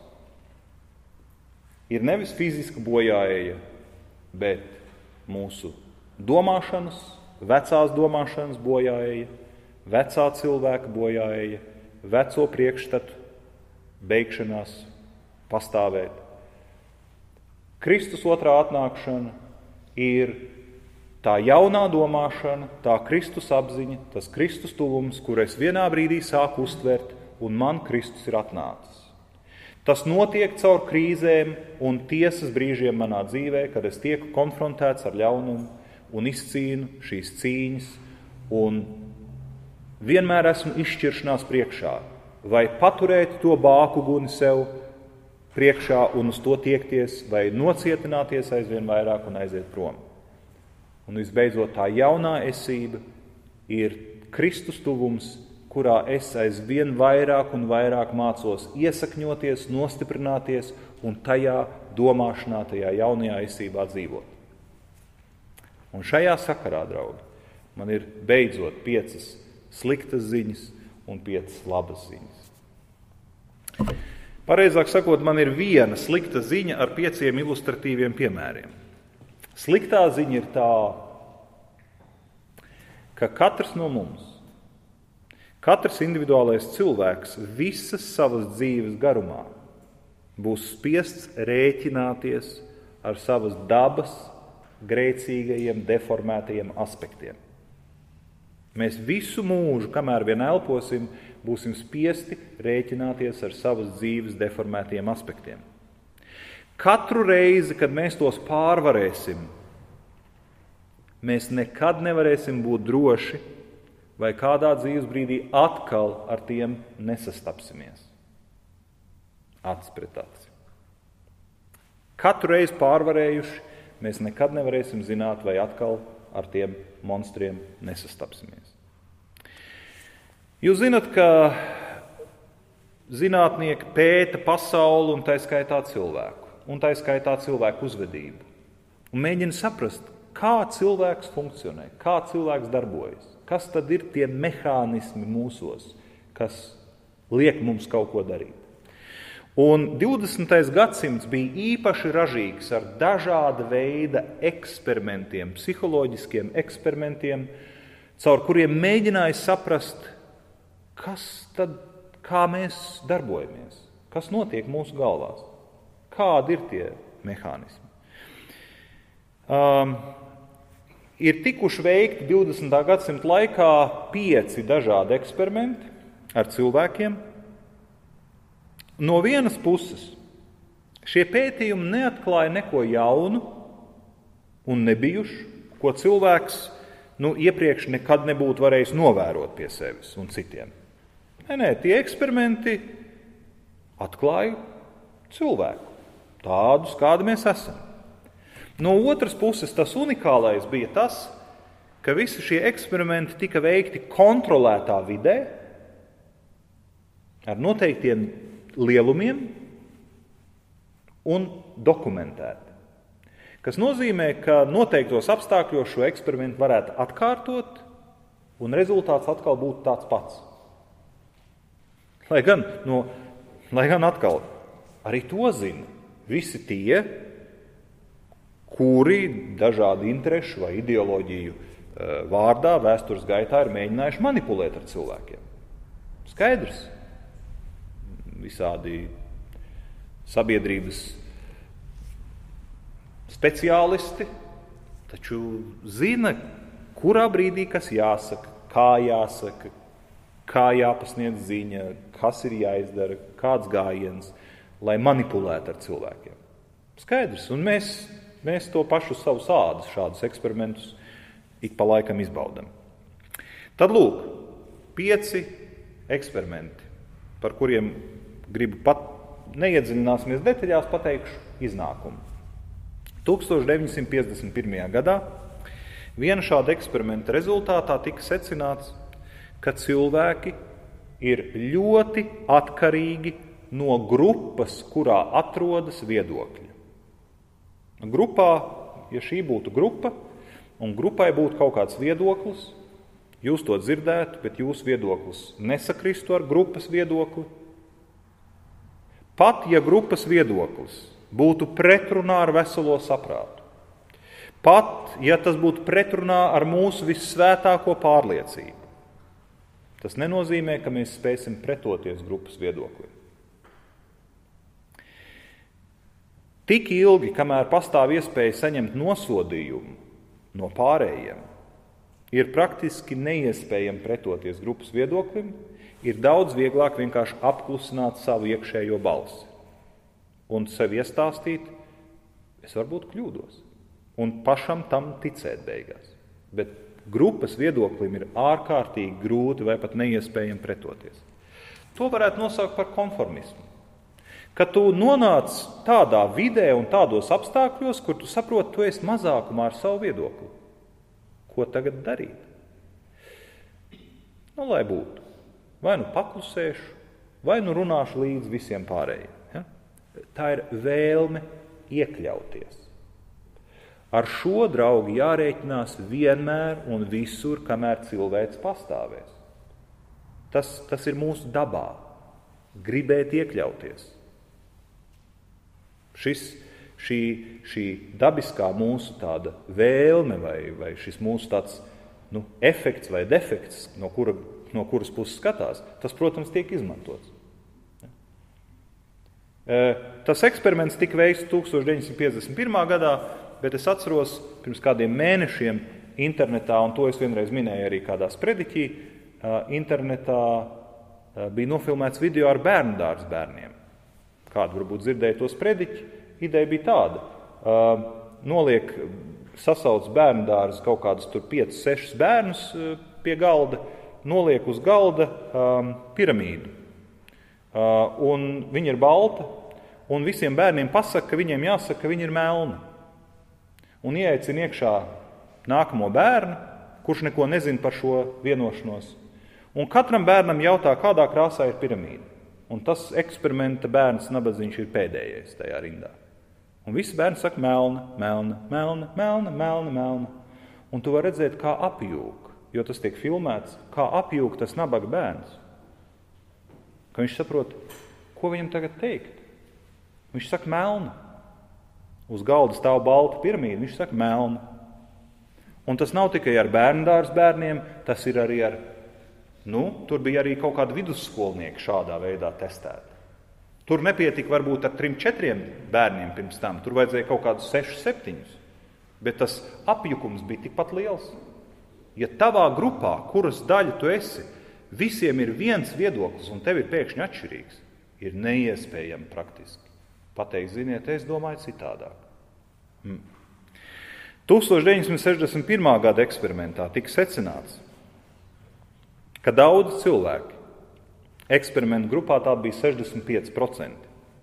Speaker 2: ir nevis fiziska bojāeja, bet mūsu domāšanas, vecās domāšanas bojāeja, vecā cilvēka bojāeja, veco priekšstatu beigšanās pastāvēt. Kristus otrā atnākšana ir tā jaunā domāšana, tā Kristus apziņa, tas Kristus tuvums, kur es vienā brīdī sāku uztvert, un man Kristus ir atnācis. Tas notiek caur krīzēm un tiesas brīžiem manā dzīvē, kad es tieku konfrontēts ar ļaunumu un izcīnu šīs cīņas, un vienmēr esmu izšķiršanās priekšā, vai paturēt to bāku guni sev priekšā un uz to tiekties, vai nocietināties aizvien vairāk un aiziet prom. Un visbeidzot, tā jaunā esība ir Kristus tuvums, kurā es aizvien vairāk un vairāk mācos iesakņoties, nostiprināties un tajā domāšanā, tajā jaunajā esībā dzīvot. Un šajā sakarā, draugi, man ir beidzot 5 sliktas ziņas un 5 labas ziņas. Pareizāk sakot, man ir 1 slikta ziņa ar 5 ilustratīviem piemēriem. Sliktā ziņa ir tā, ka katrs no mums, katrs individuālais cilvēks visas savas dzīves garumā būs spiests rēķināties ar savas dabas grēcīgajiem, deformētajiem aspektiem. Mēs visu mūžu, kamēr vien elposim, būsim spiesti rēķināties ar savas dzīves deformētajiem aspektiem. Katru reizi, kad mēs tos pārvarēsim, mēs nekad nevarēsim būt droši, vai kādā dzīves brīdī atkal ar tiem nesastapsimies. Acis pret aci. Katru reizi pārvarējuši, mēs nekad nevarēsim zināt, vai atkal ar tiem monstriem nesastapsimies. Jūs zinat, ka zinātnieki pēta pasauli un tā skaitā cilvēku, un tā skaitā cilvēku uzvedību. Un mēģina saprast, kā cilvēks funkcionē, kā cilvēks darbojas, kas tad ir tie mehānismi mūsos, kas liek mums kaut ko darīt. Un 20. gadsimts bija īpaši ražīgs ar dažāda veida eksperimentiem, psiholoģiskiem eksperimentiem, caur kuriem mēģināja saprast, kā mēs darbojamies, kas notiek mūsu galvās, kādi ir tie mehānismi. Ir tikuši veikti 20. gadsimta laikā 5 dažādi eksperimenti ar cilvēkiem. No vienas puses, šie pētījumi neatklāja neko jaunu un nebijušu, ko cilvēks iepriekš nekad nebūtu varējis novērot pie sevis un citiem. Nē, tie eksperimenti atklāja cilvēku, tādus, kādi mēs esam. No otras puses, tas unikālais bija tas, ka visi šie eksperimenti tika veikti kontrolētā vidē, ar noteiktiem lielumiem un dokumentēti. Kas nozīmē, ka noteiktos apstākļos šo eksperimentu varētu atkārtot, un rezultāts atkal būtu tāds pats. Lai gan atkal arī to zina visi tie, kuri dažādu interešu vai ideoloģiju vārdā vēstures gaitā ir mēģinājuši manipulēt ar cilvēkiem. Skaidrs. Visādi sabiedrības speciālisti taču zina, kurā brīdī kas jāsaka, kā jāpasniedz ziņa, kas ir jāizdara, kāds gājiens, lai manipulētu ar cilvēkiem. Skaidrs, un mēs to pašu savus ādus, šādus eksperimentus ik pa laikam izbaudam. Tad lūk, 5 eksperimenti, par kuriem gribu pat neiedziļināsimies detaļās, pateikšu iznākumu. 1951. gadā viena šāda eksperimenta rezultātā tika secināts, ka cilvēki ir ļoti atkarīgi no grupas, kurā atrodas viedokļi. Grupā, ja šī būtu grupa, un grupai būtu kaut kāds viedoklis, jūs to dzirdētu, bet jūsu viedoklis nesakristu ar grupas viedokli. Pat, ja grupas viedoklis būtu pretrunā ar veselo saprātu, pat, ja tas būtu pretrunā ar mūsu vissvētāko pārliecību, tas nenozīmē, ka mēs spēsim pretoties grupas viedoklim. Tik ilgi, kamēr pastāv iespēja saņemt nosodījumu no pārējiem, ir praktiski neiespējami pretoties grupas viedoklim, ir daudz vieglāk vienkārši apklusināt savu iekšējo balsi un sev iestāstīt, es varbūt kļūdos, un pašam tam ticēt beigās. Bet grupas viedoklim ir ārkārtīgi grūti vai pat neiespējami pretoties. To varētu nosaukt par konformismu. Kad tu nonāc tādā vidē un tādos apstākļos, kur tu saproti, tu esi mazākumā ar savu viedokli. Ko tagad darīt? Lai būtu. Vai nu paklusēšu, vai nu runāšu līdz visiem pārējiem. Ja? Tā ir vēlme iekļauties. Ar šo, draugi, jārēķinās vienmēr un visur, kamēr cilvēks pastāvēs. Tas ir mūsu dabā. Gribēt iekļauties. Šī dabiskā mūsu tāda vēlme vai šis mūsu tāds efekts vai defekts, no kuras puses skatās, tas, protams, tiek izmantots. Tas eksperiments tika veikts 1951. gadā, bet es atceros pirms kādiem mēnešiem internetā, un to es vienreiz minēju arī kādā sprediķī, internetā bija nofilmēts video ar bērndārzu bērniem. Kādu varbūt dzirdēja to sprediķi, ideja bija tāda. Noliek sasauc bērndārzu kaut kādus tur 5-6 bērnus pie galda, noliek uz galda piramīdu. Un viņa ir balta, un visiem bērniem pasaka, ka viņiem jāsaka, ka viņa ir melna. Un ieaicina iekšā nākamo bērnu, kurš neko nezina par šo vienošanos. Un katram bērnam jautā, kādā krāsā ir piramīda. Un tas eksperimenta bērns nabadzīgs ir pēdējais tajā rindā. Un visi bērni saka melna, melna, melna, melna, melna, melna. Un tu vari redzēt, kā apjūk, jo tas tiek filmēts, kā apjūk tas nabaga bērns. Ka viņš saprot, ko viņam tagad teikt. Viņš saka melna. Uz galda stāv balta piramīda, viņš saka melna. Un tas nav tikai ar bērndārzu bērniem, tas ir arī ar, tur bija arī kaut kādi vidusskolnieki šādā veidā testēti. Tur nepietika varbūt ar 3-4 bērniem pirms tam, tur vajadzēja kaut kādus 6-7. bet tas apjukums bija tikpat liels. Ja tavā grupā, kuras daļa tu esi, visiem ir viens viedoklis un tev ir pēkšņi atšķirīgs, ir neiespējami praktiski pateikt, ziniet, es domāju citādāk. 1961. gada eksperimentā tika secināts, ka daudz cilvēki, eksperimentu grupā tā bija 65%,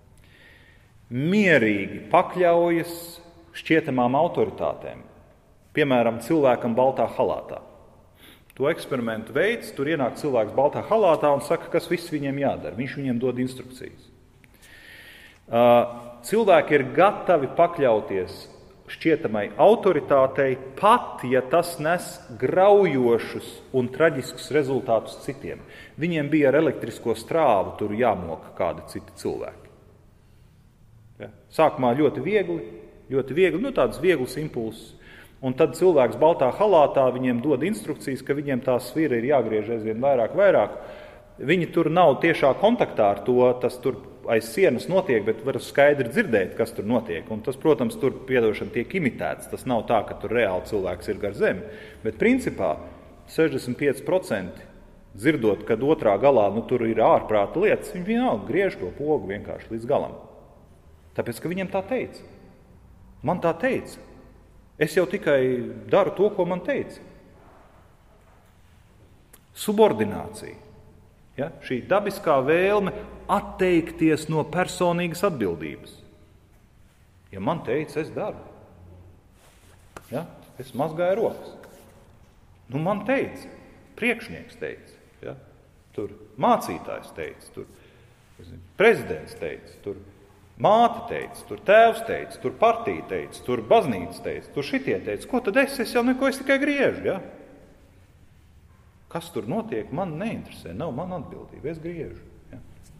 Speaker 2: mierīgi pakļaujas šķietamām autoritātēm, piemēram, cilvēkam baltā halātā. To eksperimentu veids, tur ienāk cilvēks baltā halātā un saka, kas viss viņiem jādara. Viņš viņiem dod instrukcijas. Cilvēki ir gatavi pakļauties šķietamai autoritātei, pat ja tas nes graujošus un traģiskus rezultātus citiem. Viņiem bija ar elektrisko strāvu tur jāmoka kādi citi cilvēki. Ja? Sākumā ļoti viegli, tāds viegls impulss. Un tad cilvēks baltā halātā viņiem dod instrukcijas, ka viņiem tā svira ir jāgriež aizvien vairāk. Viņi tur nav tiešā kontaktā ar to, tas tur aiz sienas notiek, bet var skaidri dzirdēt, kas tur notiek. Un tas, protams, tur tiek imitēts. Tas nav tā, ka tur reāli cilvēks ir gar zemi. Bet principā 65% dzirdot, kad otrā galā tur ir ārprāta lietas, viņi vienalga griež to pogu vienkārši līdz galam. Tāpēc, ka viņiem tā teica. Man tā teica. Es jau tikai daru to, ko man teica. Subordinācija. Ja? Šī dabiskā vēlme atteikties no personīgas atbildības. Ja man teica, es daru. Ja? Es mazgāju rokas. Man teica, priekšnieks teica. Ja? Tur mācītājs teica, tur prezidents teica, tur māte teica, tur tēvs teica, tur partija teica, tur baznīca teica, tur šitie teica. Ko tad es jau neko, es tikai griežu, ja? Kas tur notiek, man neinteresē, nav man atbildība, es griežu. Ja?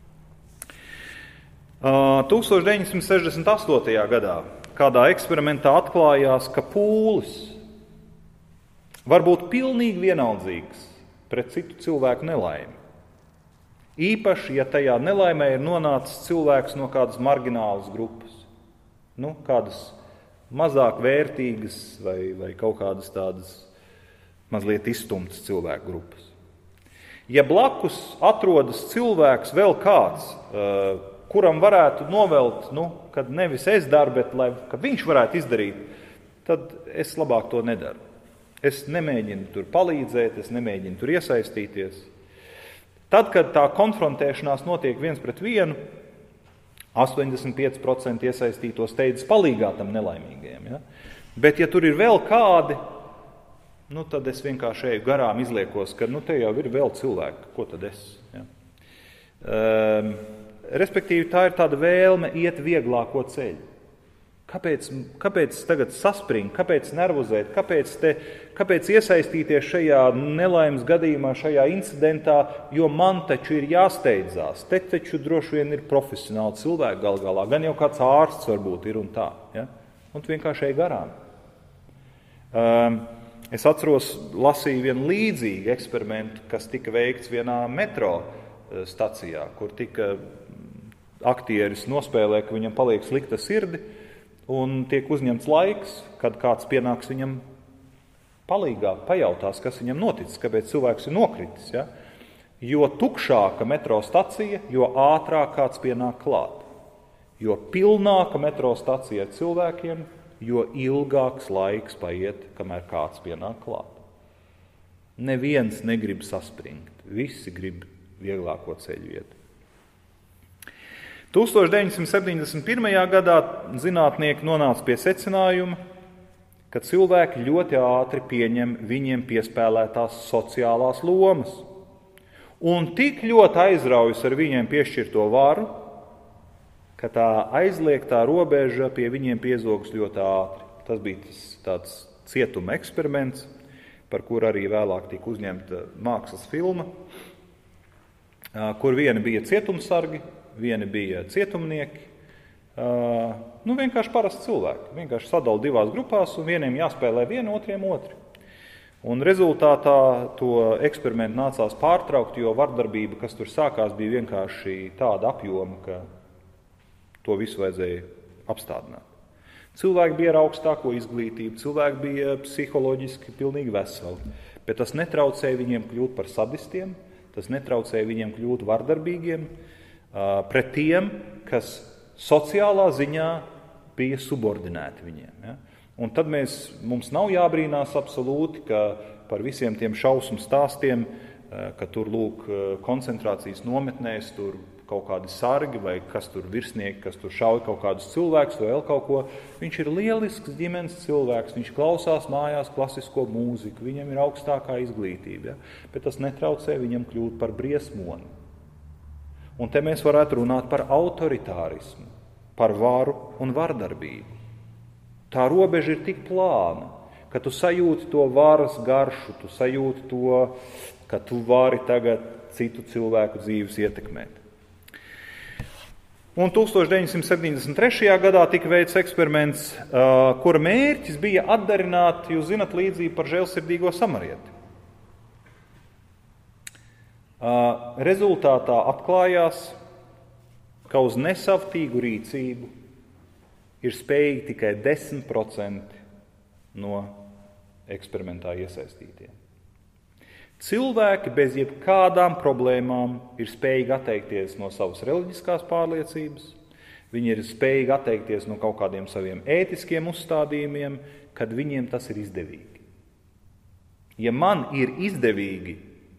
Speaker 2: 1968. gadā kādā eksperimentā atklājās, ka pūlis var būt pilnīgi vienaldzīgs pret citu cilvēku nelaimi. Īpaši, ja tajā nelaimē ir nonācis cilvēks no kādas marginālas grupas, kādas mazāk vērtīgas vai kaut kādas tādas mazliet izstumtas cilvēku grupas. Ja blakus atrodas cilvēks vēl kāds, kuram varētu novelt, kad nevis es daru, bet ka viņš varētu izdarīt, tad es labāk to nedaru. Es nemēģinu tur palīdzēt, es nemēģinu tur iesaistīties. Tad, kad tā konfrontēšanās notiek viens pret vienu, 85% iesaistīto steidzas palīgā tam nelaimīgajam. Ja? Bet, ja tur ir vēl kādi, tad es vienkārši eju garām, izliekos, ka te jau ir vēl cilvēki, ko tad es? Ja? Respektīvi, tā ir tāda vēlme iet vieglāko ceļu. Kāpēc tagad saspringt, kāpēc nervozēt, kāpēc iesaistīties šajā nelaimes gadījumā, šajā incidentā, jo man taču ir jāsteidzās. Te taču droši vien ir profesionāli cilvēki gal galā, gan jau kāds ārsts varbūt ir un tā. Ja? Un tu vienkārši ej garām. Es atceros, lasīju vienu līdzīgu eksperimentu, kas tika veikts vienā metro stacijā, kur tika aktieris nospēlē, ka viņam paliek slikta sirdi, un tiek uzņemts laiks, kad kāds pienāks viņam palīgā, pajautās, kas viņam noticis, kāpēc cilvēks ir nokritis. Ja? Jo tukšāka metro stacija, jo ātrāk kāds pienāk klāt. Jo pilnāka metro stacija ar cilvēkiem, jo ilgāks laiks paiet, kamēr kāds pienāk klāt. Neviens negrib saspringt, visi grib vieglāko ceļu iet. 1971. gadā zinātnieki nonāca pie secinājuma, ka cilvēki ļoti ātri pieņem viņiem piespēlētās sociālās lomas un tik ļoti aizraujas ar viņiem piešķirto varu, ka tā aizliegtā robeža pie viņiem piezogas ļoti ātri. Tas bija tāds cietuma eksperiments, par kur arī vēlāk tika uzņemta mākslas filma, kur vieni bija cietumsargi, vieni bija cietumnieki, vienkārši parasti cilvēki. Vienkārši sadala divās grupās un vieniem jāspēlē vienu, otriem otri. Un rezultātā to eksperimentu nācās pārtraukt, jo vardarbība, kas tur sākās, bija vienkārši tāda apjoma, ka to visu vajadzēja apstādināt. Cilvēki bija ar augstāko izglītību, cilvēki bija psiholoģiski pilnīgi veseli, bet tas netraucēja viņiem kļūt par sadistiem, tas netraucēja viņiem kļūt vardarbīgiem pret tiem, kas sociālā ziņā bija subordinēti viņiem. Ja? Un tad mums nav jābrīnās absolūti, ka par visiem tiem šausmu stāstiem, ka tur lūk koncentrācijas nometnēs, tur kaut kādi sargi vai kas tur virsnieki, kas tur šauj kaut kādus cilvēkus vai vēl kaut ko. Viņš ir lielisks ģimenes cilvēks, viņš klausās mājās klasisko mūziku, viņam ir augstākā izglītība, ja? Bet tas netraucē viņam kļūt par briesmoni. Un te mēs varētu runāt par autoritārismu, par varu un vardarbību. Tā robeža ir tik plāna, ka tu sajūti to varas garšu, tu sajūti to, ka tu vari tagad citu cilvēku dzīves ietekmēt. Un 1973. gadā tika veikts eksperiments, kura mērķis bija atdarināt, jūs zinat, līdzību par žēlsirdīgo samarieti. Rezultātā atklājās, ka uz nesavtīgu rīcību ir spējīgi tikai 10% no eksperimentā iesaistītiem. Cilvēki bez jebkādām problēmām ir spējīgi atteikties no savas reliģiskās pārliecības, viņi ir spējīgi atteikties no kaut kādiem saviem ētiskiem uzstādījumiem, kad viņiem tas ir izdevīgi. Ja man ir izdevīgi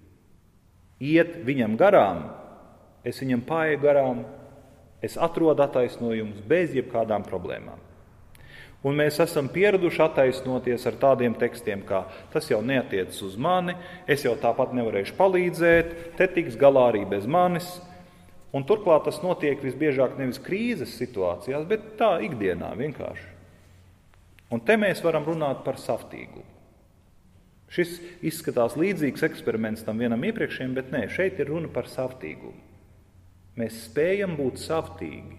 Speaker 2: iet viņam garām, es viņam paeju garām, es atrodu attaisnojumus bez jebkādām problēmām. Un mēs esam pieraduši attaisnoties ar tādiem tekstiem, kā tas jau neatiecas uz mani, es jau tāpat nevarēšu palīdzēt, te tiks galā arī bez manis. Un turklāt tas notiek visbiežāk nevis krīzes situācijās, bet tā ikdienā vienkārši. Un te mēs varam runāt par savtīgumu. Šis izskatās līdzīgs eksperiments tam vienam iepriekšējiem, bet nē, šeit ir runa par savtīgumu. Mēs spējam būt savtīgi.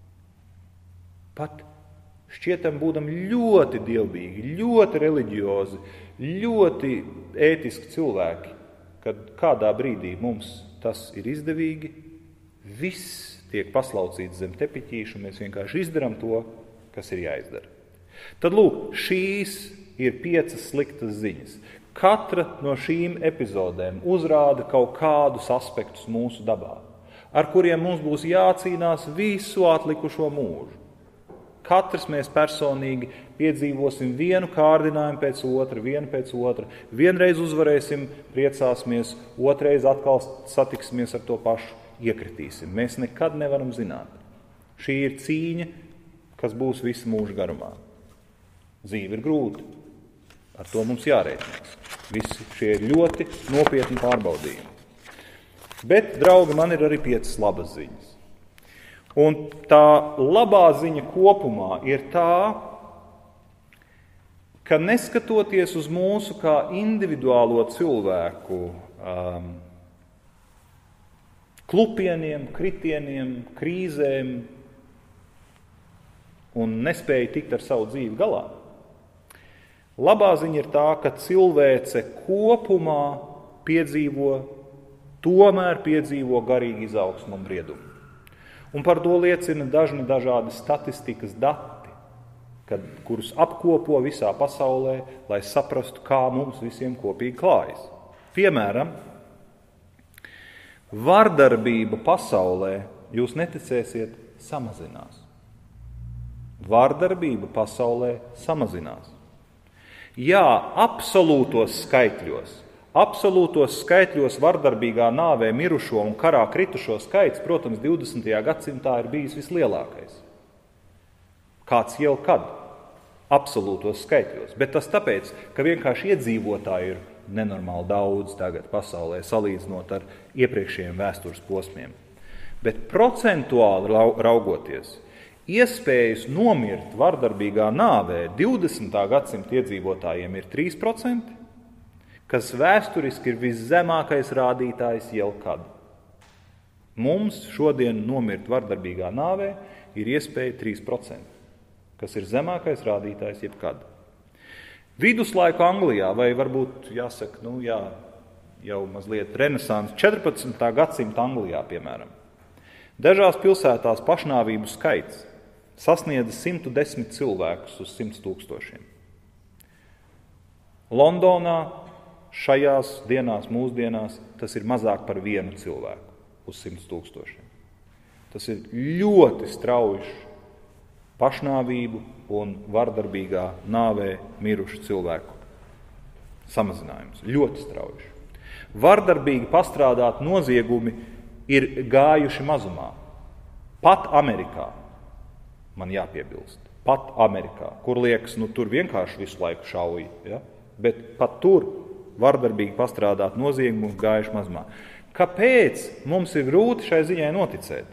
Speaker 2: Pat šķietam būdam ļoti dievbīgi, ļoti reliģiozi, ļoti ētiski cilvēki, kad kādā brīdī mums tas ir izdevīgi, viss tiek paslaucīts zem tepiķīša, un mēs vienkārši izdaram to, kas ir jāizdara. Tad lūk, šīs ir 5 sliktas ziņas. Katra no šīm epizodēm uzrāda kaut kādus aspektus mūsu dabā, ar kuriem mums būs jācīnās visu atlikušo mūžu. Katrs mēs personīgi piedzīvosim vienu kārdinājumu pēc otra. Vienreiz uzvarēsim, priecāsimies, otrais atkal satiksimies ar to pašu, iekritīsim. Mēs nekad nevaram zināt. Šī ir cīņa, kas būs visu mūžu garumā. Dzīve ir grūta. Ar to mums jārēķinās. Visi šie ir ļoti nopietni pārbaudījumi. Bet, draugi, man ir arī 5 labas ziņas. Un tā labā ziņa kopumā ir tā, ka neskatoties uz mūsu kā individuālo cilvēku klupieniem, kritieniem, krīzēm un nespēja tikt ar savu dzīvi galā, labā ziņa ir tā, ka cilvēce kopumā tomēr piedzīvo garīgu izaugsmu un briedumu. Un par to liecina dažādi statistikas dati, kurus apkopo visā pasaulē, lai saprastu, kā mums visiem kopīgi klājas. Piemēram, vardarbība pasaulē, jūs neticēsiet, samazinās. Vardarbība pasaulē samazinās. Jā, absolūtos skaitļos vardarbīgā nāvē mirušo un karā kritušo skaits, protams, 20. gadsimtā ir bijis vislielākais. Kāds jau kad? Absolūtos skaitļos. Bet tas tāpēc, ka vienkārši iedzīvotāji ir nenormāli daudz tagad pasaulē, salīdzinot ar iepriekšējiem vēstures posmiem. Bet procentuāli raugoties, iespējas nomirt vardarbīgā nāvē 20. gadsimta iedzīvotājiem ir 3%, kas vēsturiski ir viszemākais rādītājs jau kad. Mums šodien nomirt vardarbīgā nāvē ir iespēja 3%, kas ir zemākais rādītājs jebkad. Viduslaiku Anglijā, vai varbūt jāsaka, jau mazliet renesans 14. gadsimta Anglijā, piemēram, dažās pilsētās pašnāvību skaits sasniedza 110 cilvēkus uz 100 000. Londonā šajās dienās, mūsdienās, tas ir mazāk par 1 cilvēku uz 100 000. Tas ir ļoti strauji pašnāvību un vardarbīgā nāvē mirušu cilvēku samazinājums. Ļoti strauji. Vardarbīgi pastrādāt noziegumi ir gājuši mazumā. Pat Amerikā, man jāpiebilst, pat Amerikā, kur liekas, tur vienkārši visu laiku šauja, ja? Bet pat tur vardarbīgi pastrādāt noziegumi gājuši mazumā. Kāpēc mums ir grūti šai ziņai noticēt?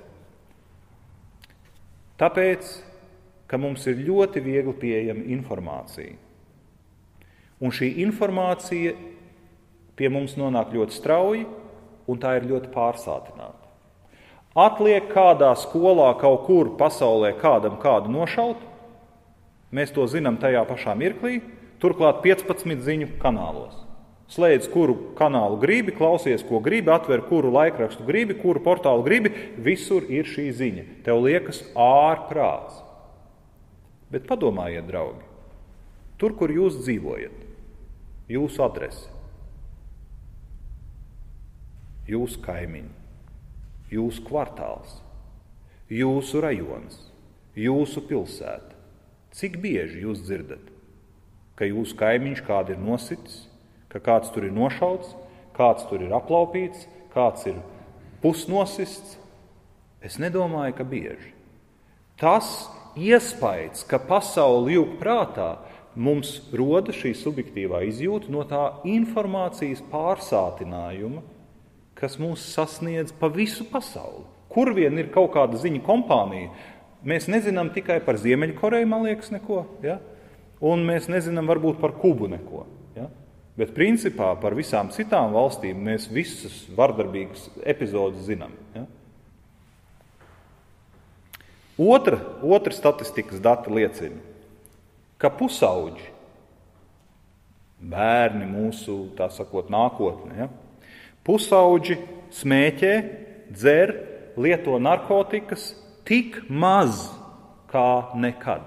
Speaker 2: Tāpēc, ka mums ir ļoti viegli pieejama informācija. Un šī informācija pie mums nonāk ļoti strauji, un tā ir ļoti pārsātināta. Atliek kādā skolā kaut kur pasaulē kādam kādu nošaut, mēs to zinām tajā pašā mirklī, turklāt 15 ziņu kanālos. Slēdz, kuru kanālu gribi, klausies, ko gribi, atver, kuru laikrakstu gribi, kuru portālu gribi, visur ir šī ziņa. Tev liekas ārprāts. Bet padomājiet, draugi, tur, kur jūs dzīvojat, jūsu adrese, jūsu kaimiņi, jūsu kvartāls, jūsu rajons, jūsu pilsēta. Cik bieži jūs dzirdat, ka jūsu kaimiņš kādu ir nositis, ka kāds tur ir nošauts, kāds tur ir aplaupīts, kāds ir pusnosists? Es nedomāju, ka bieži. Tas iespējas, ka pasauli jūg prātā, mums roda šī subjektīvā izjūta no tā informācijas pārsātinājuma, kas mūs sasniedz pa visu pasauli. Kur vien ir kaut kāda ziņa kompānija, mēs nezinām tikai par Ziemeļkoreju, man liekas, neko, ja? Un mēs nezinām varbūt par Kubu neko. Ja? Bet principā par visām citām valstīm mēs visas vardarbīgas epizodes zinām. Ja? Otra statistikas dati liecina, ka pusauģi, bērni mūsu, tā sakot, nākotne, ja? Pusauģi smēķē, dzer, lieto narkotikas tik maz kā nekad.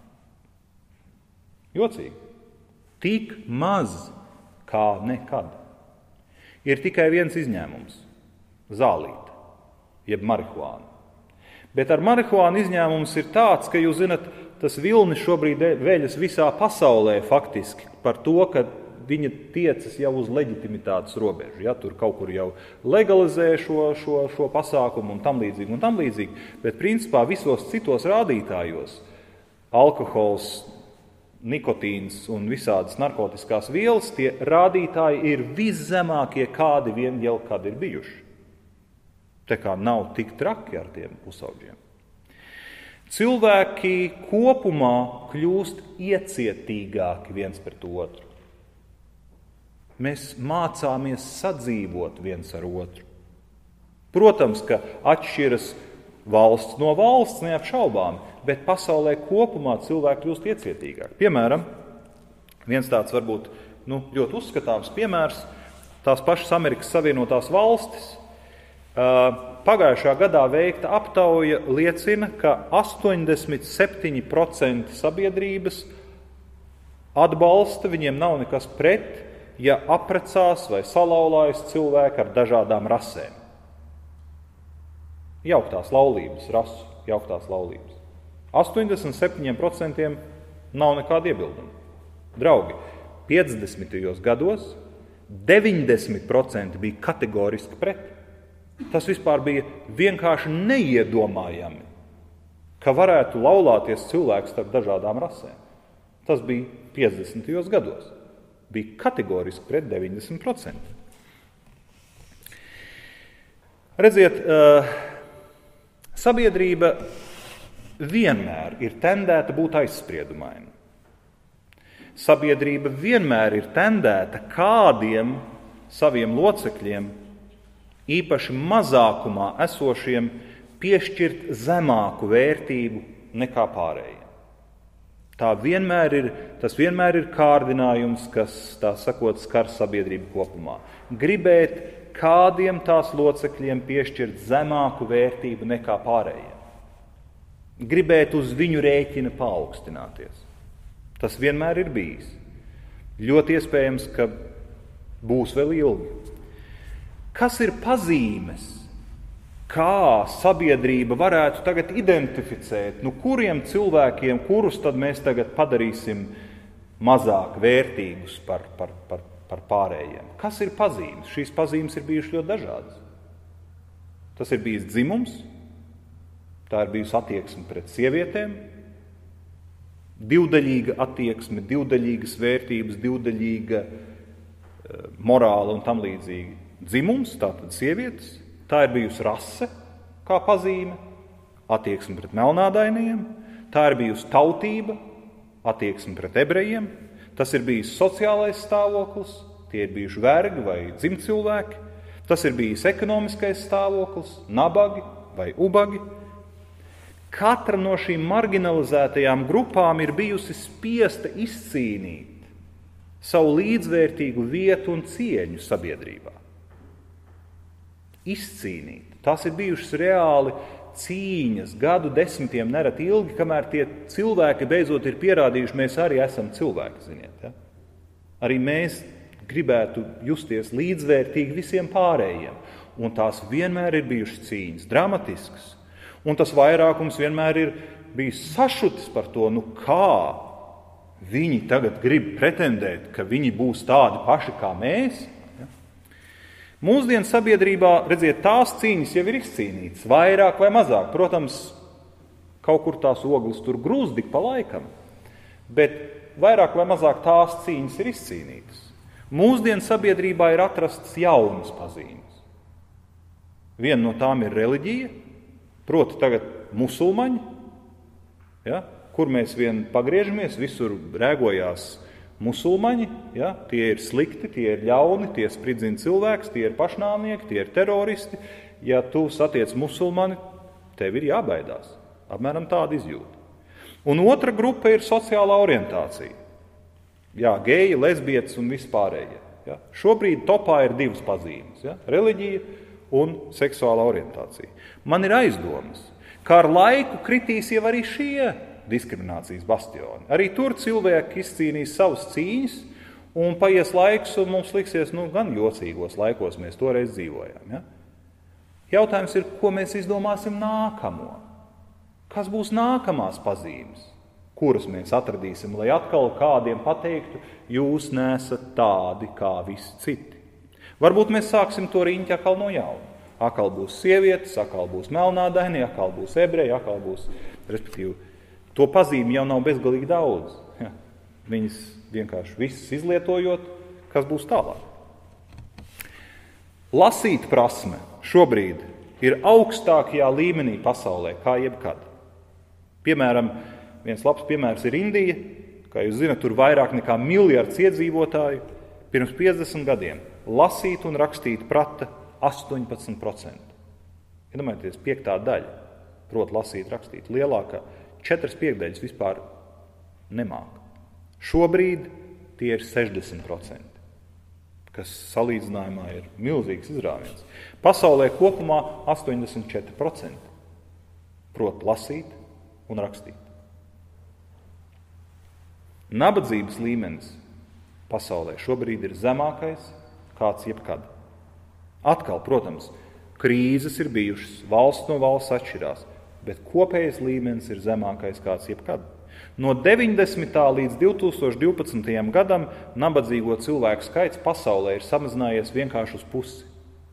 Speaker 2: Jocīgi. Tik maz kā nekad. Ir tikai viens izņēmums – zālīte, jeb marihuāna. Bet ar marihuānu izņēmums ir tāds, ka jūs zinat, tas vilnis šobrīd veļas visā pasaulē faktiski par to, ka viņa tiecas jau uz leģitimitātes robežu. Ja? Tur kaut kur jau legalizē šo pasākumu un tam līdzīgi. Bet principā visos citos rādītājos alkohols, nikotīns un visādas narkotiskās vielas, tie rādītāji ir viszemākie, kādi vien jau kad ir bijuši. Te kā nav tik traki ar tiem pusauģiem. Cilvēki kopumā kļūst iecietīgāki viens pret otru. Mēs mācāmies sadzīvot viens ar otru. Protams, ka atšķiras valsts no valsts neapšaubām, bet pasaulē kopumā cilvēki kļūst iecietīgāki. Piemēram, viens tāds varbūt ļoti uzskatāms piemērs, tās pašas Amerikas Savienotās valstis. Pagājušā gadā veikta aptauja liecina, ka 87% sabiedrības atbalsta, viņiem nav nekas pret, ja apprecās vai salauzās cilvēki ar dažādām rasēm. Jauktās laulības, rasu jauktās laulības. 87% nav nekāda iebilduma. Draugi, 50. gados 90% bija kategoriski pret. Tas vispār bija vienkārši neiedomājami, ka varētu laulāties cilvēks starp dažādām rasēm. Tas bija 50. gados. Bija kategoriski pret 90%. Redziet, sabiedrība vienmēr ir tendēta būt aizspriedumaina. Sabiedrība vienmēr ir tendēta kādiem saviem locekļiem, īpaši mazākumā esošiem, piešķirt zemāku vērtību nekā pārējiem. Tas vienmēr ir kārdinājums, kas, tā sakot, skar sabiedrību kopumā. Gribēt kādiem tās locekļiem piešķirt zemāku vērtību nekā pārējiem. gribēt uz viņu rēķina paaugstināties. Tas vienmēr ir bijis. Ļoti iespējams, ka būs vēl ilgi. Kas ir pazīmes, kā sabiedrība varētu tagad identificēt, kuriem cilvēkiem, kurus tad mēs tagad padarīsim mazāk vērtīgus par pārējiem? Kas ir pazīmes? Šīs pazīmes ir bijušas ļoti dažādas. Tas ir bijis dzimums, tā ir bijusi attieksme pret sievietēm, divdaļīga attieksme, divdaļīgas vērtības, divdaļīga morāla un tam līdzīgi. Dzimums, tātad sievietes, tā ir bijusi rase kā pazīme, attieksme pret melnādainiem, tā ir bijusi tautība, attieksme pret ebrejiem, tas ir bijis sociālais stāvoklis, tie ir bijuši vergi vai dzimtcilvēki, tas ir bijis ekonomiskais stāvoklis, nabagi vai ubagi. Katra no šīm marginalizētajām grupām ir bijusi spiesta izcīnīt savu līdzvērtīgu vietu un cieņu sabiedrībā. Izcīnīt. Tās ir bijušas reāli cīņas, gadu desmitiem nereti ilgi, kamēr tie cilvēki beidzot ir pierādījuši, mēs arī esam cilvēki, ziniet. Ja? Arī mēs gribētu justies līdzvērtīgi visiem pārējiem. Un tās vienmēr ir bijušas cīņas, dramatiskas. Un tas vairākums vienmēr ir bijis sašutis par to, kā viņi tagad grib pretendēt, ka viņi būs tādi paši kā mēs. Ja? Mūsdienu sabiedrībā, redziet, tās cīņas jau ir izcīnītas, vairāk vai mazāk. Protams, kaut kur tās ogles tur grūz dik pa laikam, bet vairāk vai mazāk tās cīņas ir izcīnītas. Mūsdienu sabiedrībā ir atrastas jaunas pazīmes. Viena no tām ir reliģija, proti tagad musulmaņi, ja, kur mēs vien pagriežamies, visur rēgojās musulmaņi, ja, tie ir slikti, tie ir ļauni, tie spridzina cilvēks, tie ir pašnāvnieki, tie ir teroristi. Ja tu satiec musulmani, tev ir jābaidās. Apmēram tāda izjūta. Un otra grupa ir sociālā orientācija. Jā, geji, lesbietes un vispārējie. Ja. Šobrīd topā ir divas pazīmes. Ja. Reliģija un seksuālā orientācija. Man ir aizdomas, ka ar laiku kritīs jau arī šie diskriminācijas bastioni. Arī tur cilvēki izcīnīs savas cīņas un paies laiks un mums liksies, gan jocīgos laikos mēs toreiz dzīvojām. Ja. Jautājums ir, ko mēs izdomāsim nākamo? Kas būs nākamās pazīmes? Kuras mēs atradīsim, lai atkal kādiem pateiktu, jūs nesat tādi kā visi citi. Varbūt mēs sāksim to riņķi atkal no jauna. Atkal būs sievietes, atkal būs melnādaini, atkal būs ebreji, atkal būs, respektīvi, to pazīmi jau nav bezgalīgi daudz. Ja. Viņas vienkārši visas izlietojot, kas būs tālāk. Lasīt prasme šobrīd ir augstākajā līmenī pasaulē, kā jebkad. Piemēram, viens labs piemērs ir Indija, kā jūs zināt, tur vairāk nekā 1 miljards iedzīvotāju. Pirms 50 gadiem lasīt un rakstīt prata 18%. Iedomājieties, 5. daļa prot lasīt, rakstīt. Lielākā 4/5 vispār nemāk. Šobrīd tie ir 60%, kas salīdzinājumā ir milzīgs izrāviens. Pasaulē kopumā 84% prot lasīt un rakstīt. Nabadzības līmenis pasaulē šobrīd ir zemākais, kāds jebkad. Atkal, protams, krīzes ir bijušas, valsts no valsts atšķirās, bet kopējais līmenis ir zemākais, kāds jebkad. No 90. līdz 2012. gadam nabadzīgo cilvēku skaits pasaulē ir samazinājies vienkārši uz pusi.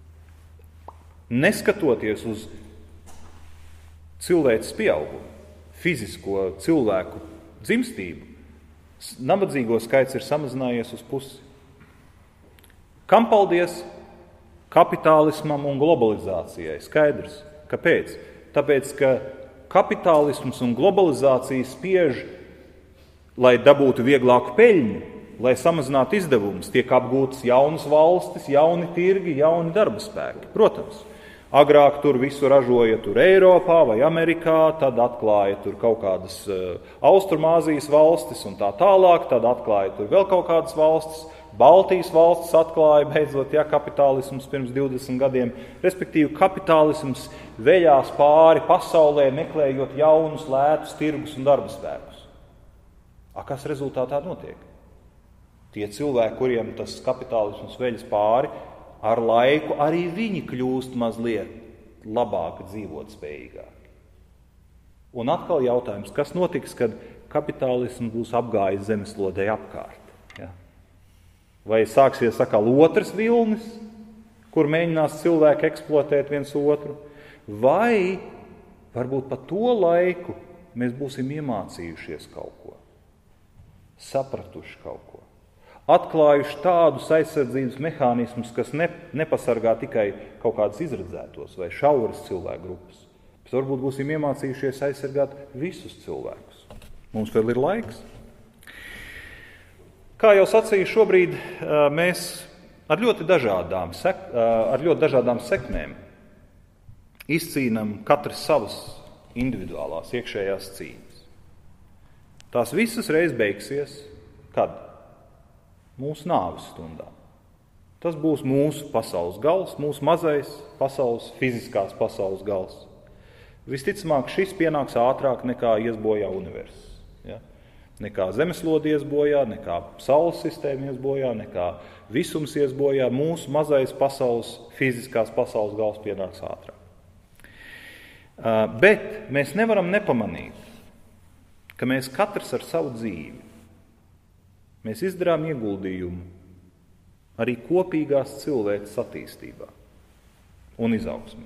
Speaker 2: Neskatoties uz cilvēces pieaugumu, fizisko cilvēku dzimstību, nabadzīgo skaits ir samazinājies uz pusi. Kam paldies? Kapitālismam un globalizācijai. Skaidrs. Kāpēc? Tāpēc, ka kapitālisms un globalizācija spiež, lai dabūtu vieglāku peļņu, lai samazinātu izdevumus, tiek apgūtas jaunas valstis, jauni tirgi, jauni darba spēki. Protams, agrāk tur visu ražoja tur Eiropā vai Amerikā, tad atklāja tur kaut kādas Austrumāzijas valstis un tā tālāk, tad atklāja tur vēl kaut kādas valstis, Baltijas valstis atklāja beidzot, kapitālisms pirms 20 gadiem. Respektīvi, kapitālisms veļās pāri pasaulē, meklējot jaunus, lētus tirgus un darba spēkus. Kas rezultātā notiek? Tie cilvēki, kuriem tas kapitālisms veļas pāri, ar laiku arī viņi kļūst mazliet labāk dzīvot spējīgāki. Un atkal jautājums, kas notiks, kad kapitālisms būs apgājis zemeslodei apkārt? Vai sāksies atkal otrs vilnis, kur mēģinās cilvēki eksploatēt viens otru? Vai varbūt pa to laiku mēs būsim iemācījušies kaut ko, sapratuši kaut ko, atklājuši tādus aizsardzības mehānismus, kas nepasargā tikai kaut kādus izredzētos vai šauras cilvēku grupas, bet varbūt būsim iemācījušies aizsargāt visus cilvēkus. Mums vēl ir laiks. Kā jau sacīju, šobrīd mēs ar ļoti dažādām sekmēm izcīnam katrs savas individuālās iekšējās cīņas. Tās visas reiz beigsies, kad? Mūsu nāves stundā. Tas būs mūsu pasaules gals, mūsu mazais pasaules, fiziskās pasaules gals. Visticamāk, šis pienāks ātrāk nekā ies bojā universs. Nekā zemeslode ies bojā, nekā saules sistēma ies bojā, nekā visums ies bojā. Mūsu mazais pasaules, fiziskās pasaules gals pienāks ātrāk. Bet mēs nevaram nepamanīt, ka mēs katrs ar savu dzīvi, mēs izdarām ieguldījumu arī kopīgās cilvēces attīstībā un izaugsmē.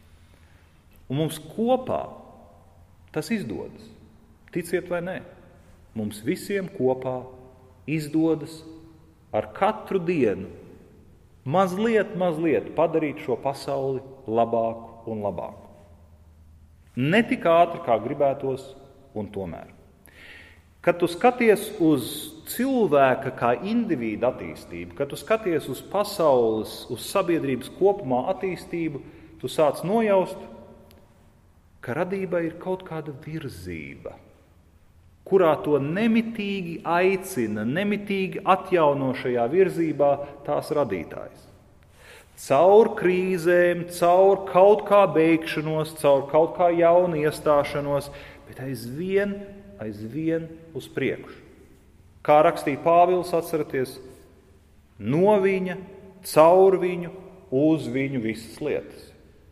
Speaker 2: Un mums kopā tas izdodas, ticiet vai nē. Mums visiem kopā izdodas ar katru dienu mazliet padarīt šo pasauli labāku un labāku. Ne tik ātri, kā gribētos, un tomēr. Kad tu skaties uz cilvēka kā indivīda attīstību, kad tu skaties uz pasaules, uz sabiedrības kopumā attīstību, tu sāc nojaust, ka radībai ir kaut kāda virzība, kurā to nemitīgi aicina, nemitīgi atjauno šajā virzībā tās radītājs. Caur krīzēm, caur kaut kā beigšanos, caur kaut kā jaunu iestāšanos, bet aizvien uz priekšu. Kā rakstīja Pāvils, atceraties, no viņa, caur viņu, uz viņu visas lietas.